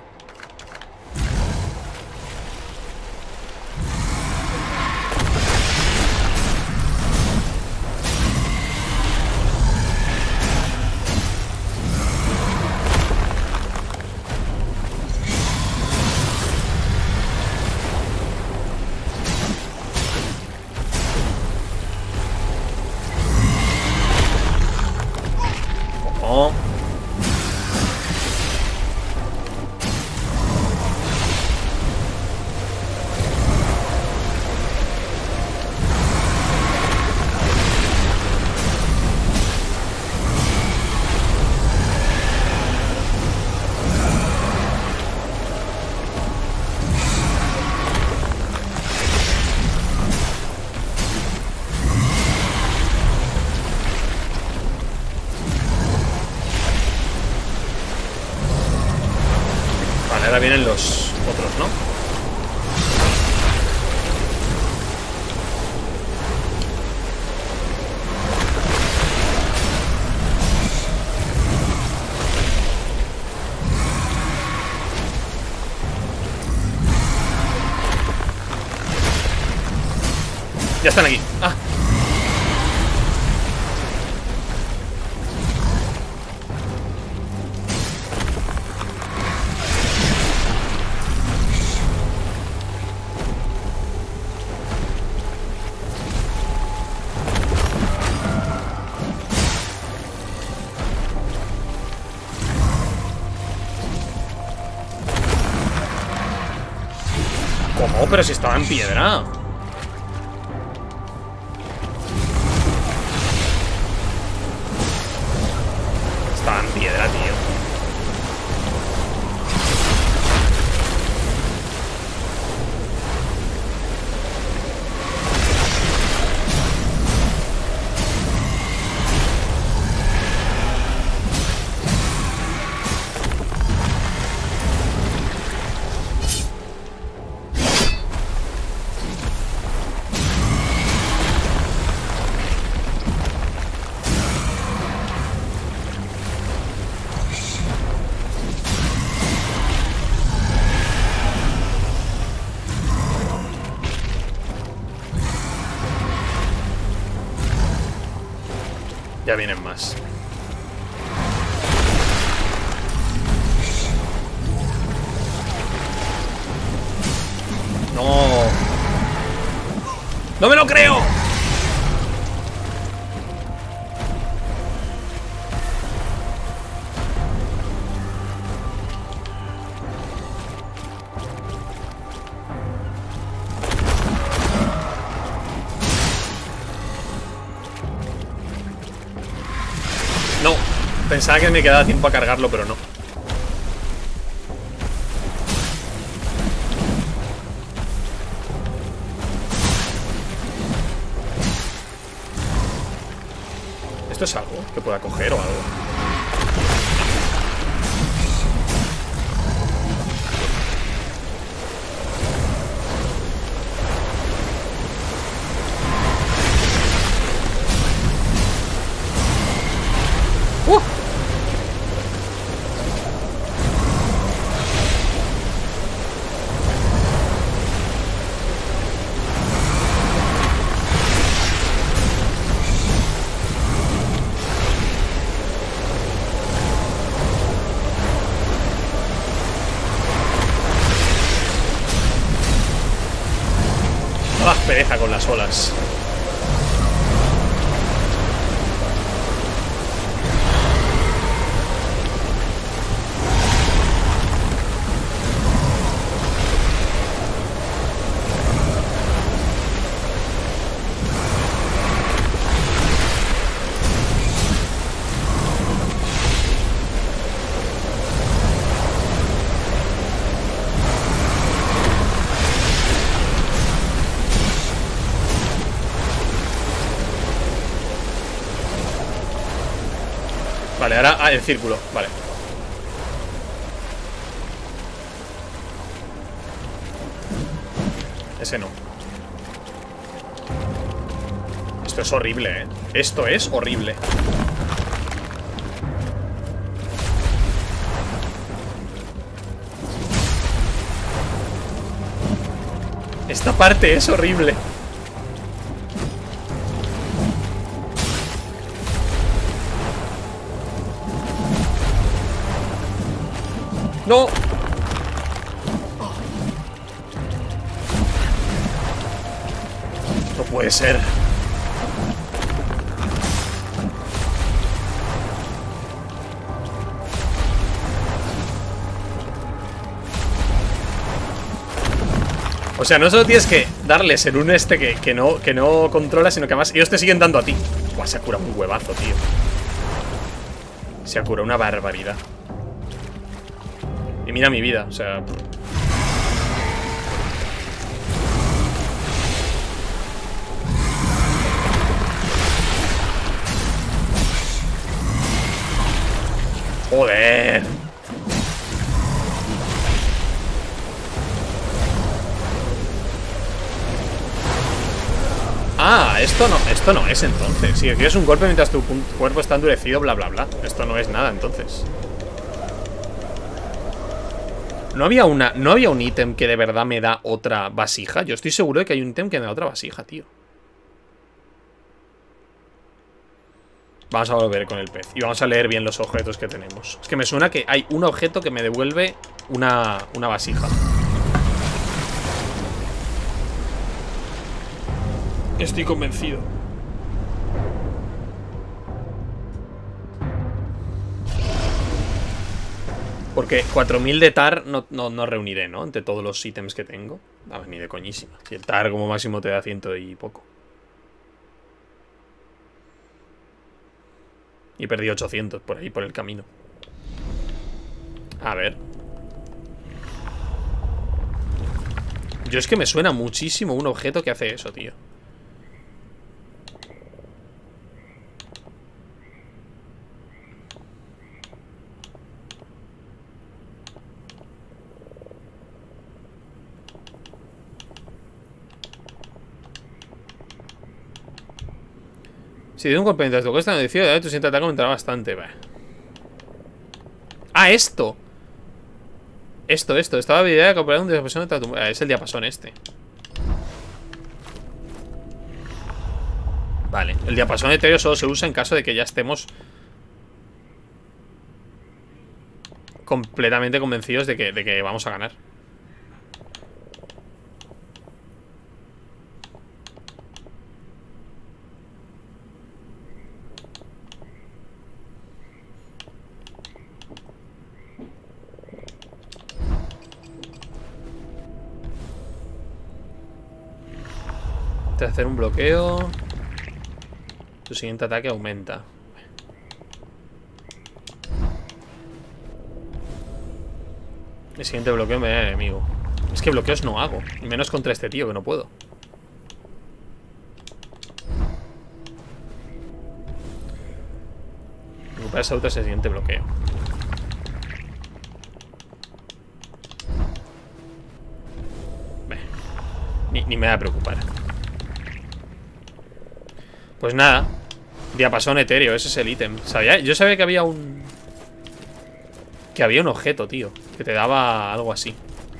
Oh. Ahora vienen los otros, ¿no? Ya están aquí. Ah. ¿Cómo? Pero si estaba en piedra. Estaba en piedra, tío. Ya vienen más. No. ¡No me lo creo! No, pensaba que me quedaba tiempo a cargarlo, pero no. ¿Esto es algo que pueda coger o algo? ¡Uh! Ah, pereza con las olas. Vale, ahora ah, el círculo, vale. Ese no. Esto es horrible, eh. Esto es horrible. Esta parte es horrible. ¡No! No puede ser. O sea, no solo tienes que darles en un este que, que, no, que no controla, sino que además ellos te siguen dando a ti. Buah, se ha curado un huevazo, tío. Se ha curado una barbaridad. Y mira mi vida, o sea... Joder. Ah, esto no, esto no es entonces. Si recibes un golpe mientras tu cuerpo está endurecido, bla bla bla. Esto no es nada entonces. No había una, no había un ítem que de verdad me da otra vasija. Yo estoy seguro de que hay un ítem que me da otra vasija, tío. Vamos a volver con el pez y vamos a leer bien los objetos que tenemos. Es que me suena que hay un objeto que me devuelve una, una vasija. Estoy convencido. Porque cuatro mil de tar no, no, no reuniré, ¿no? Entre todos los ítems que tengo. A ver, ni de coñísima. Si el tar como máximo te da ciento y poco. Y perdí ochocientos por ahí, por el camino. A ver. Yo es que me suena muchísimo un objeto que hace eso, tío. Si de un golpe mientras tu cuesta no decido, tu siguiente ataque aumentará bastante. Bah. Ah, esto. Esto, esto. Estaba habilidad de cooperar un diapasón. Es el diapasón este. Vale, el diapasón etéreo solo se usa en caso de que ya estemos completamente convencidos de que, de que vamos a ganar. Te hacer un bloqueo. Tu siguiente ataque aumenta. El siguiente bloqueo me da el enemigo. Es que bloqueos no hago. Y menos contra este tío, que no puedo. Recupera esa otra, es el siguiente bloqueo. Ni, ni me va a preocupar. Pues nada. Diapasón etéreo, ese es el ítem. ¿Sabía? Yo sabía que había un... Que había un objeto, tío, que te daba algo así.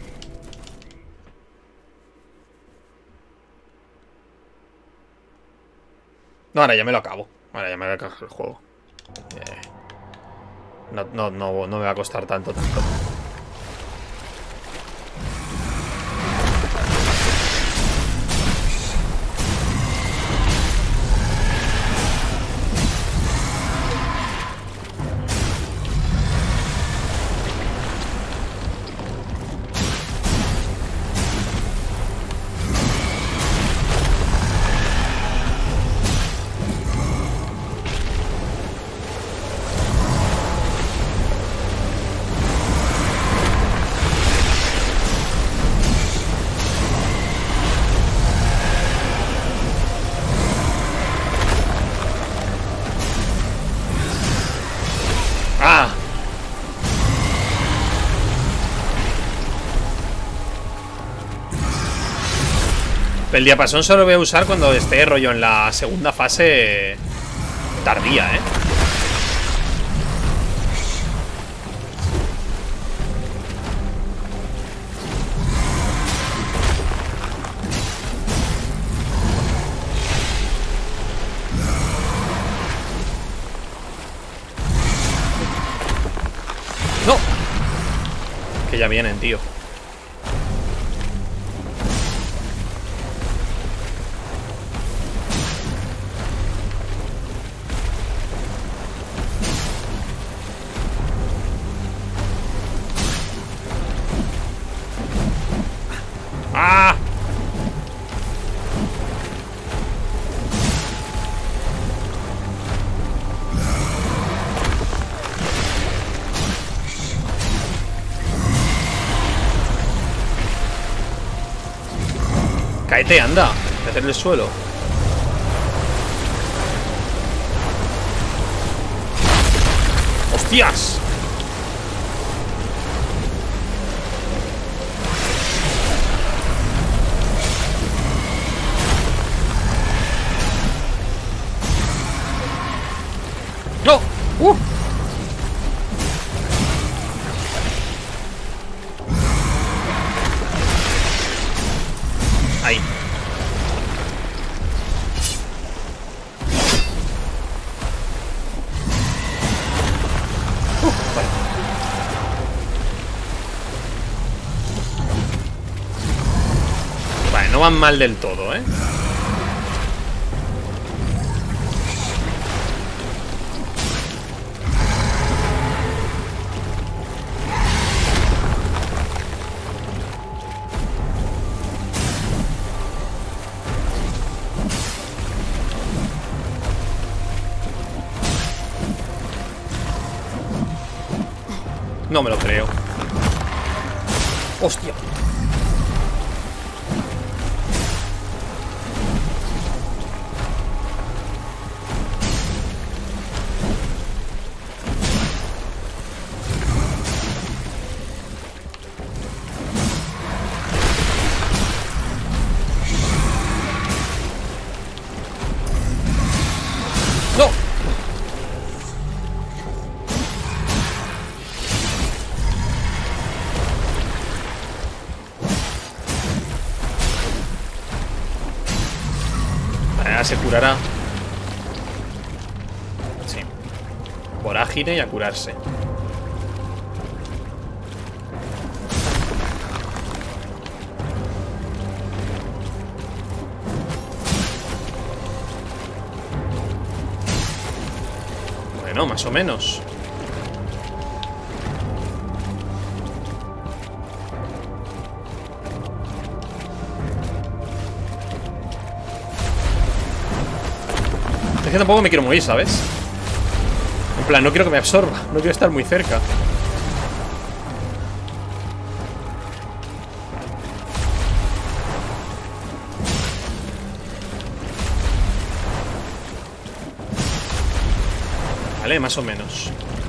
No, ahora ya me lo acabo. Ahora ya me voy a acabar el juego. eh, no, no, no, no me va a costar tanto, tanto. El diapasón solo lo voy a usar cuando esté rollo en la segunda fase tardía, ¿eh? ¡No! Que ya vienen, tío. ¡Ah! Cáete, anda. Meter en el suelo. ¡Hostias! ¡No! ¡Uh! Ahí. Uh, vale. Vale, no van mal del todo, ¿eh? No me lo creo. Hostia. No. Se curará. Vorágine y a curarse. Bueno, más o menos. Es que tampoco me quiero morir, ¿sabes? En plan, no quiero que me absorba. No quiero estar muy cerca. Vale, más o menos.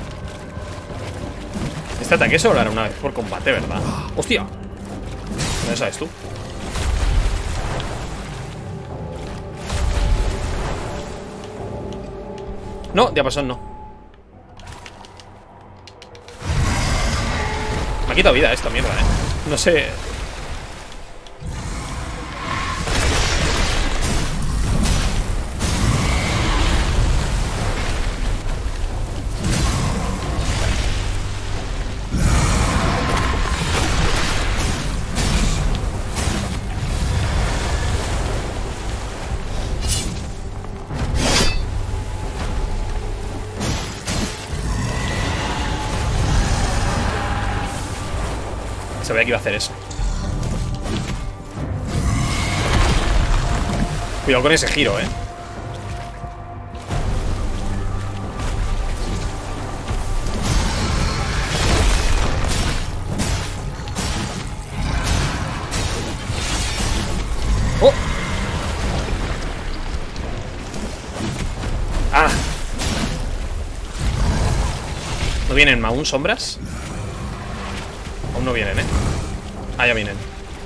Este ataque solo hará una vez por combate, ¿verdad? ¡Hostia! ¿No sabes tú? No, diapasón no. Me ha quitado vida esta mierda, eh. No sé. Sabía que iba a hacer eso. Cuidado con ese giro, eh. ¡Oh! ¡Ah! ¿No vienen aún sombras? Aún no vienen, ¿eh? Ah, ya vienen.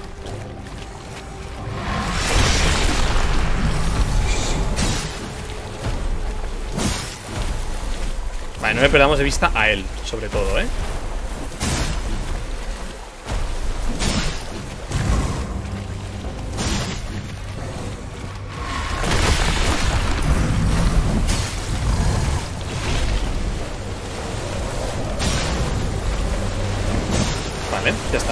Vale, no le perdamos de vista a él, sobre todo, ¿eh? Vale, ya está.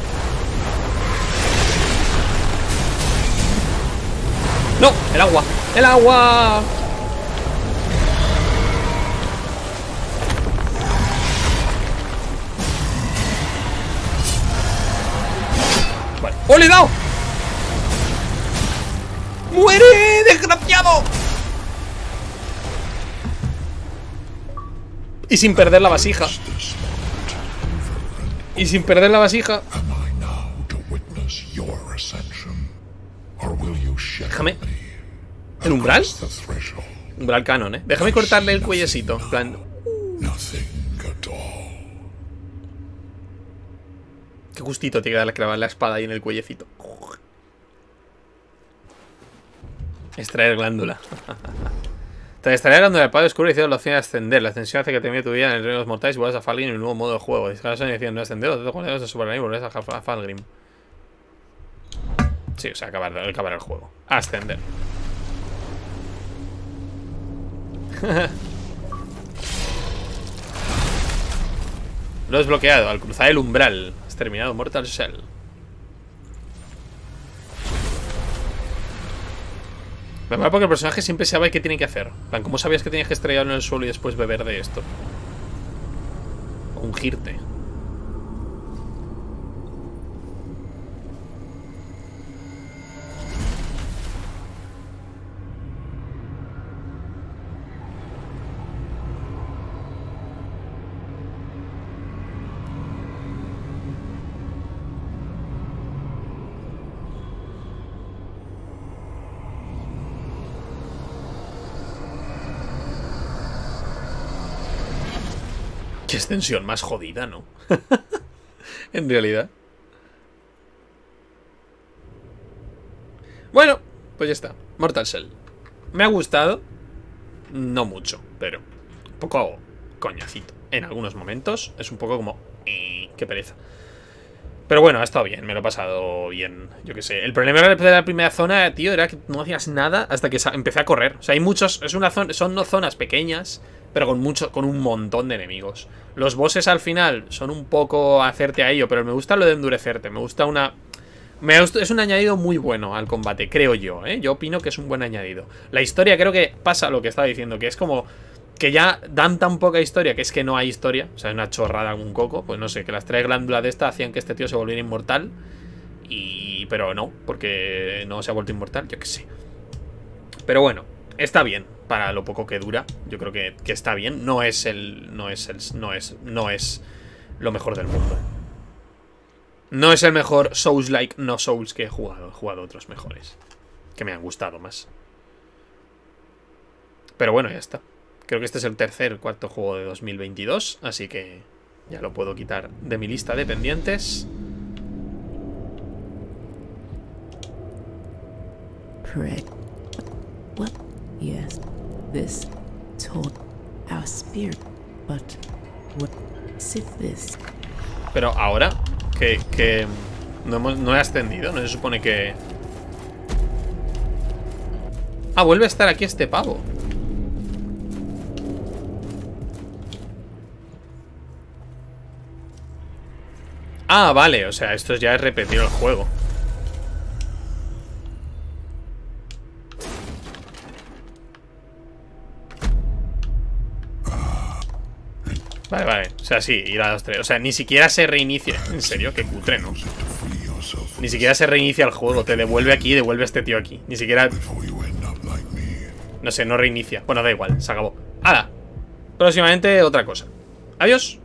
¡No! ¡El agua! ¡El agua! Vale. ¡Oh, le he dado! ¡Muere, desgraciado! Y sin perder la vasija. Y sin perder la vasija. Déjame. ¿El umbral? Umbral canon, eh. Déjame cortarle el cuellecito. En plan. Qué gustito tiene que darle clavar la espada ahí en el cuellecito. Extraer glándula. Tras extraer la glándula del padre oscuro, hicieron la opción de ascender. La ascensión hace que termine tu vida en el reino de los mortales y vuelvas a Falgrim en el nuevo modo de juego. Descargas la decisión de ascender, o te juegos de Superman y vuelves a Falgrim. Sí, o sea, acabar, acabar el juego. Ascender. Lo has bloqueado al cruzar el umbral. Has terminado Mortal Shell. Me mola porque el personaje siempre sabe qué tiene que hacer. En plan, ¿cómo sabías que tenías que estrellarlo en el suelo y después beber de esto? O ungirte. Qué extensión más jodida, ¿no? En realidad. Bueno, pues ya está. Mortal Shell. Me ha gustado. No mucho, pero un poco coñacito. En algunos momentos es un poco como... Eh, qué pereza. Pero bueno, ha estado bien, me lo he pasado bien. Yo qué sé. El problema de la primera zona, tío, era que no hacías nada hasta que empecé a correr. O sea, hay muchos. Es una zona. Son no zonas pequeñas, pero con mucho, con un montón de enemigos. Los bosses al final son un poco hacerte a ello, pero me gusta lo de endurecerte. Me gusta una. Me gusta, es un añadido muy bueno al combate, creo yo, ¿eh? Yo opino que es un buen añadido. La historia creo que pasa lo que estaba diciendo, que es como que ya dan tan poca historia que es que no hay historia. O sea, es una chorrada, un coco. Pues no sé, que las tres glándulas de esta hacían que este tío se volviera inmortal. Y... pero no, porque no se ha vuelto inmortal, yo qué sé. Pero bueno, está bien para lo poco que dura. Yo creo que, que está bien. No es el... No es el... No es... No es lo mejor del mundo. No es el mejor Souls-like no Souls que he jugado. He jugado otros mejores que me han gustado más. Pero bueno, ya está. Creo que este es el tercer, cuarto juego de dos mil veintidós. Así que ya lo puedo quitar de mi lista de pendientes. Pray. What? Yes. This told our spirit. But what is this? Pero ahora que, que no, hemos, no he ascendido, no se supone que... Ah, vuelve a estar aquí este pavo. Ah, vale, o sea, esto ya es repetir el juego. Vale, vale, o sea, sí, ir a los tres. O sea, ni siquiera se reinicia. En serio, qué cutre, ¿no? Ni siquiera se reinicia el juego. Te devuelve aquí y devuelve a este tío aquí. Ni siquiera... No sé, no reinicia. Bueno, da igual, se acabó. ¡Hala! Próximamente otra cosa. Adiós.